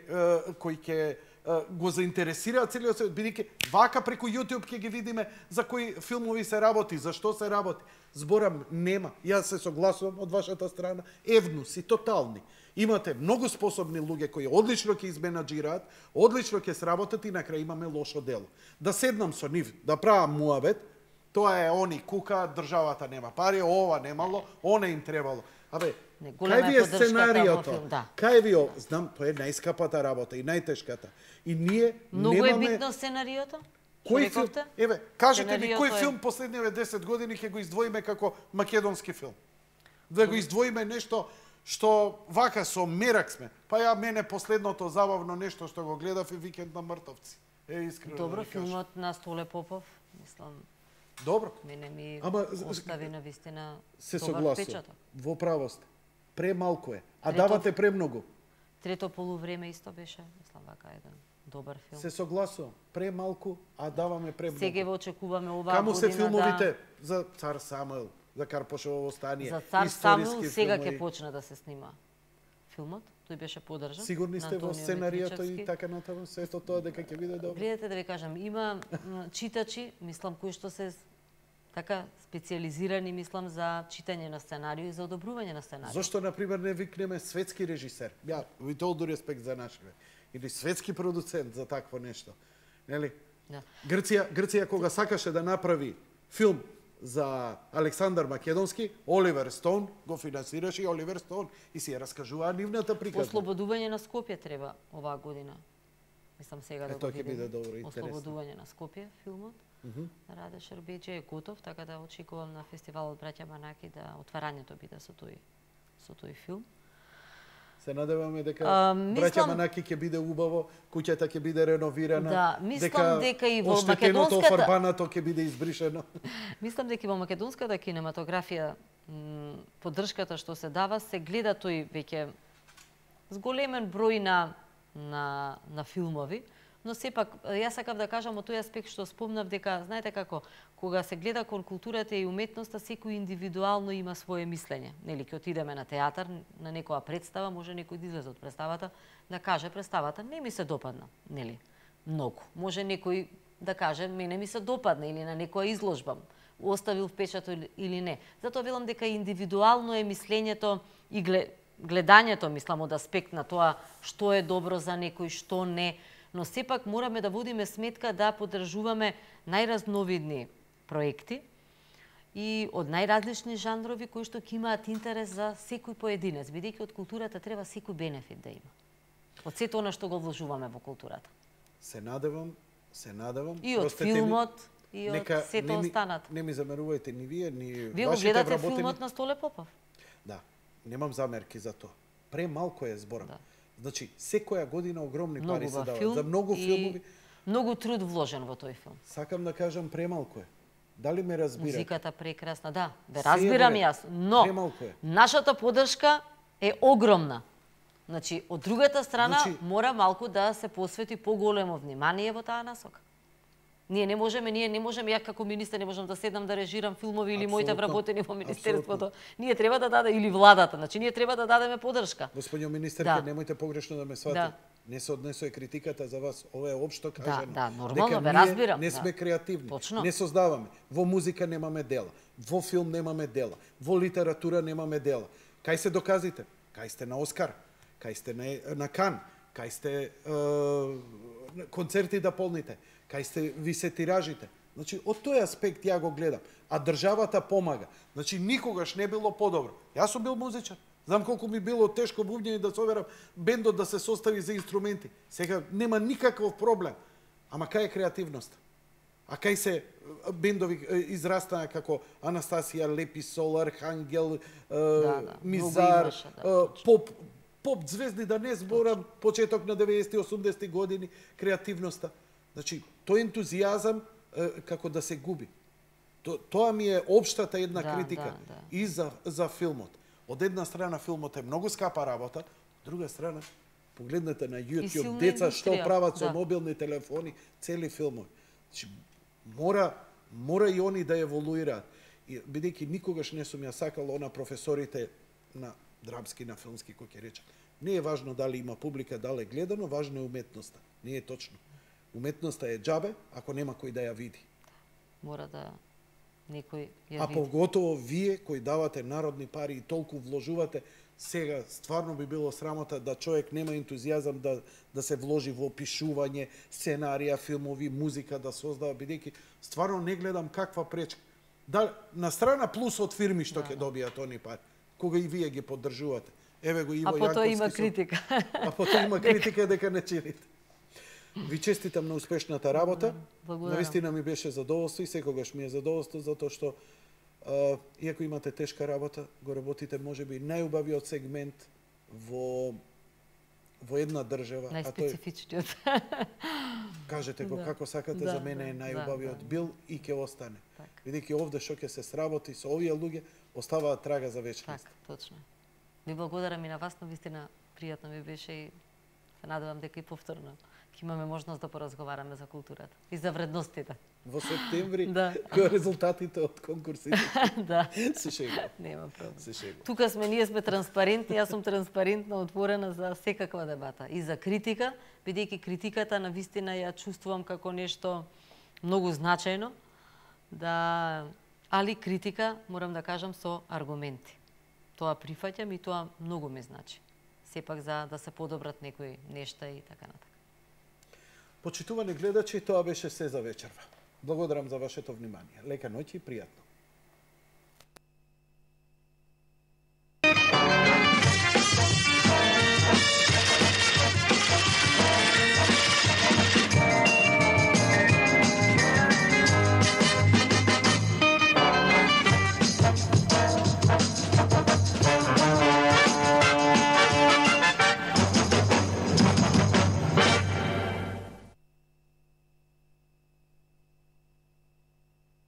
ќе го заинтересираат целиот свет, бидејќи вака преку YouTube ќе ги видиме за кои филмови се работи, за што се работи. Зборам нема. Јас се согласувам од вашата страна. Евнуси, тотални. Имате многу способни луѓе кои одлично ќе изменаџираат, одлично ќе сработат и на крај имаме лошо дело. Да седнам со нив, да правам муабет, тоа е они кука, државата нема пари, ова немало, она им требало. Абе, кај ви е сценариото? Кај ви е, знам, тоа е најскапата работа и најтешката. И ние многу немаме... е битно сценариото? Кој филм? Еве, кажете ми кој филм последниве 10 години ќе го издвоиме како македонски филм? Да го издвоиме нешто што вака со мерак сме. Па мене последното забавно нешто што го гледав е Викенд на мртовци. Искрено. Добро, филмот на Столе Попов, мислам. Добро. Мене ми остави на вистина се добар впечаток. Во право сте. Премалку е, а давате премногу. Трето полувреме исто беше, мислам вака еден добар филм. Се согласувам. Премалку, а даваме премногу. Сега во очекуваме оваа година. Каму се филмовите за Цар Самуил, за Карпошово стание. За Цар Самуил сега ќе почне да се снима филмот. Тој беше подржан. Сигурни сте во сценариото и така натаму, сето тоа дека ќе биде добро. Гледате да ви кажам, има читачи, мислам, кои што се така специјализирани, мислам, за читање на сценарио и за одобрување на сценарио. Зошто, например, не викнеме светски режисер? Ја, with all due respect за нашиве. Или светски продуцент за такво нешто. Нели? Да. Грција кога сакаше да направи филм за Александар Македонски, Оливер Стоун го финансираше и Оливер Стоун и си ја раскажуваа нивната приказна. Ослободување на Скопје треба оваа година. Мислам сега да го видиме. Тоа ќе биде добро, интересно. Ослободување на Скопје, филмот. Раде Шербеџи е готов, така да очекувам на фестивалот Браќа Банаки да отварањето биде со тој филм. Се надеваме дека Браќа Манаки ќе биде убаво, куќата ќе биде реновирана, да, мислам дека и во македонската офарбането ќе биде избришено. Мислам дека и во македонската кинематографија поддршката што се дава се гледа тој веќе зголемен број на на филмови, но сепак јас сакав да кажам од тој аспект што спомнав дека знаете како кога се гледа кон културата и уметноста секој индивидуално има свое мислење. Нели ќе отидеме на театар, на некоја представа, може некој да излезе од представата да каже представата не ми се допадна, нели? Многу. Може некој да каже мене ми се допадна или на некоја изложба оставил впечаток или не. Затоа велам дека индивидуално е мислењето и гледањето, мислам, од аспект на тоа што е добро за некој, што не, но сепак мораме да водиме сметка да поддржуваме најразновидни проекти и од најразлични жанрови кои што ќе имаат интерес за секој поединец, бидејќи од културата треба секој бенефит да има. Од сето она што го вложуваме во културата. Се надевам. И од филмот, и од сето останато. Не ми замерувајте ни вие, ни вие го гледате филмот на Столе Попов? Да, немам замерки за тоа. Премалку е зборам. Да. Значи, секоја година огромни пари се дават. Филм За многу филмови. Многу труд вложен во тој филм. Сакам да кажам премалку е. Дали ме разбирате? Музиката прекрасна, да. Ве разбирам јас, но премалку е. Нашата поддршка е огромна. Значи, од другата страна мора малку да се посвети поголемо внимание во таа насока. Ние не можеме, ја како министер не можам да седам да режирам филмови или моите вработени во министерството. Ние треба да даде или владата, значи ние треба да дадеме поддршка. Господино министерка, немојте погрешно да ме сватите. Не се однесува критиката за вас, ова е општо кажано. Да, нормално, ве разбирам. Не сме креативни, Точно. не создаваме. Во музика немаме дела, во филм немаме дела, во литература немаме дела. Кај се доказите? Кај сте на Оскар, кај сте на Кан, кај сте концерти да полните, кај сте ви се тиражите. Значи, од тој аспект ја го гледам. А државата помага. Значи, никогаш не било подобро. Јас сум бил музичар. Знам колку ми било тешко бубњање да соверам бендот да се состави за инструменти. Сега нема никаков проблем. Ама кај е креативноста? А кај се бендови израстанаа како Анастасија, Лепи Сол, Архангел, Мизар, поп звезди, да не зборам, почеток на 90-80 години, креативноста. Значи, тој ентузијазам како да се губи. Тоа ми е општата една критика и за филмот. Од една страна филмот е многу скапа работа, од друга страна погледнете на YouTube деца што прават со мобилни телефони, цели филмови. Значи, мора и они да еволуираат. Бидејќи никогаш не сум ја сакал на професорите на драмски, на филмски, кој ќе речат. Не е важно дали има публика, дали е гледано, важно е уметноста. Не е точно. Уметноста е џабе ако нема кој да ја види. Мора да некој ја види. А поготово вие кои давате народни пари и толку вложувате, сега стварно би било срамота да човек нема ентузијазам да се вложи во пишување, сценарија, филмови, музика да создава, бидејќи стварно не гледам каква пречка. Да, на страна плюс од фирми што ќе добијат они пари, кога и вие ги поддржувате. Еве го Иво Јанковски. А потоа има критика. А потоа има критика дека не чините. Ви честитам на успешната работа. Навистина ми беше задоволство и секогаш ми е задоволство затоа што иако имате тешка работа, го работите можеби најубавиот сегмент во една држава, најспецифичниот. Кажете го како сакате, за мене е најубавиот бил и ќе остане. Бидејќи овде што ќе се сработи со овие луѓе оставаат трага за вечност. Така, точно. Ви благодарам и на вас, но вистина пријатно ми беше и се надевам дека и повторно ќе имаме можност да поразговараме за културата и за вредностите. Во септември, кои резултатите од конкурсите. Да. Се шегувам. Нема проблем. Се шегувам. Тука ние сме транспарентни, јас сум транспарентна, отворена за секаква дебата и за критика, бидејќи критиката на вистина ја чувствувам како нешто многу значајно, али критика, морам да кажам, со аргументи. Тоа прифаќам и тоа многу ме значи. Сепак за да се подобрат некои нешта и така натака. Почитувани гледачи, тоа беше се за вечерва. Благодарам за вашето внимание. Лека ноќ и пријатно.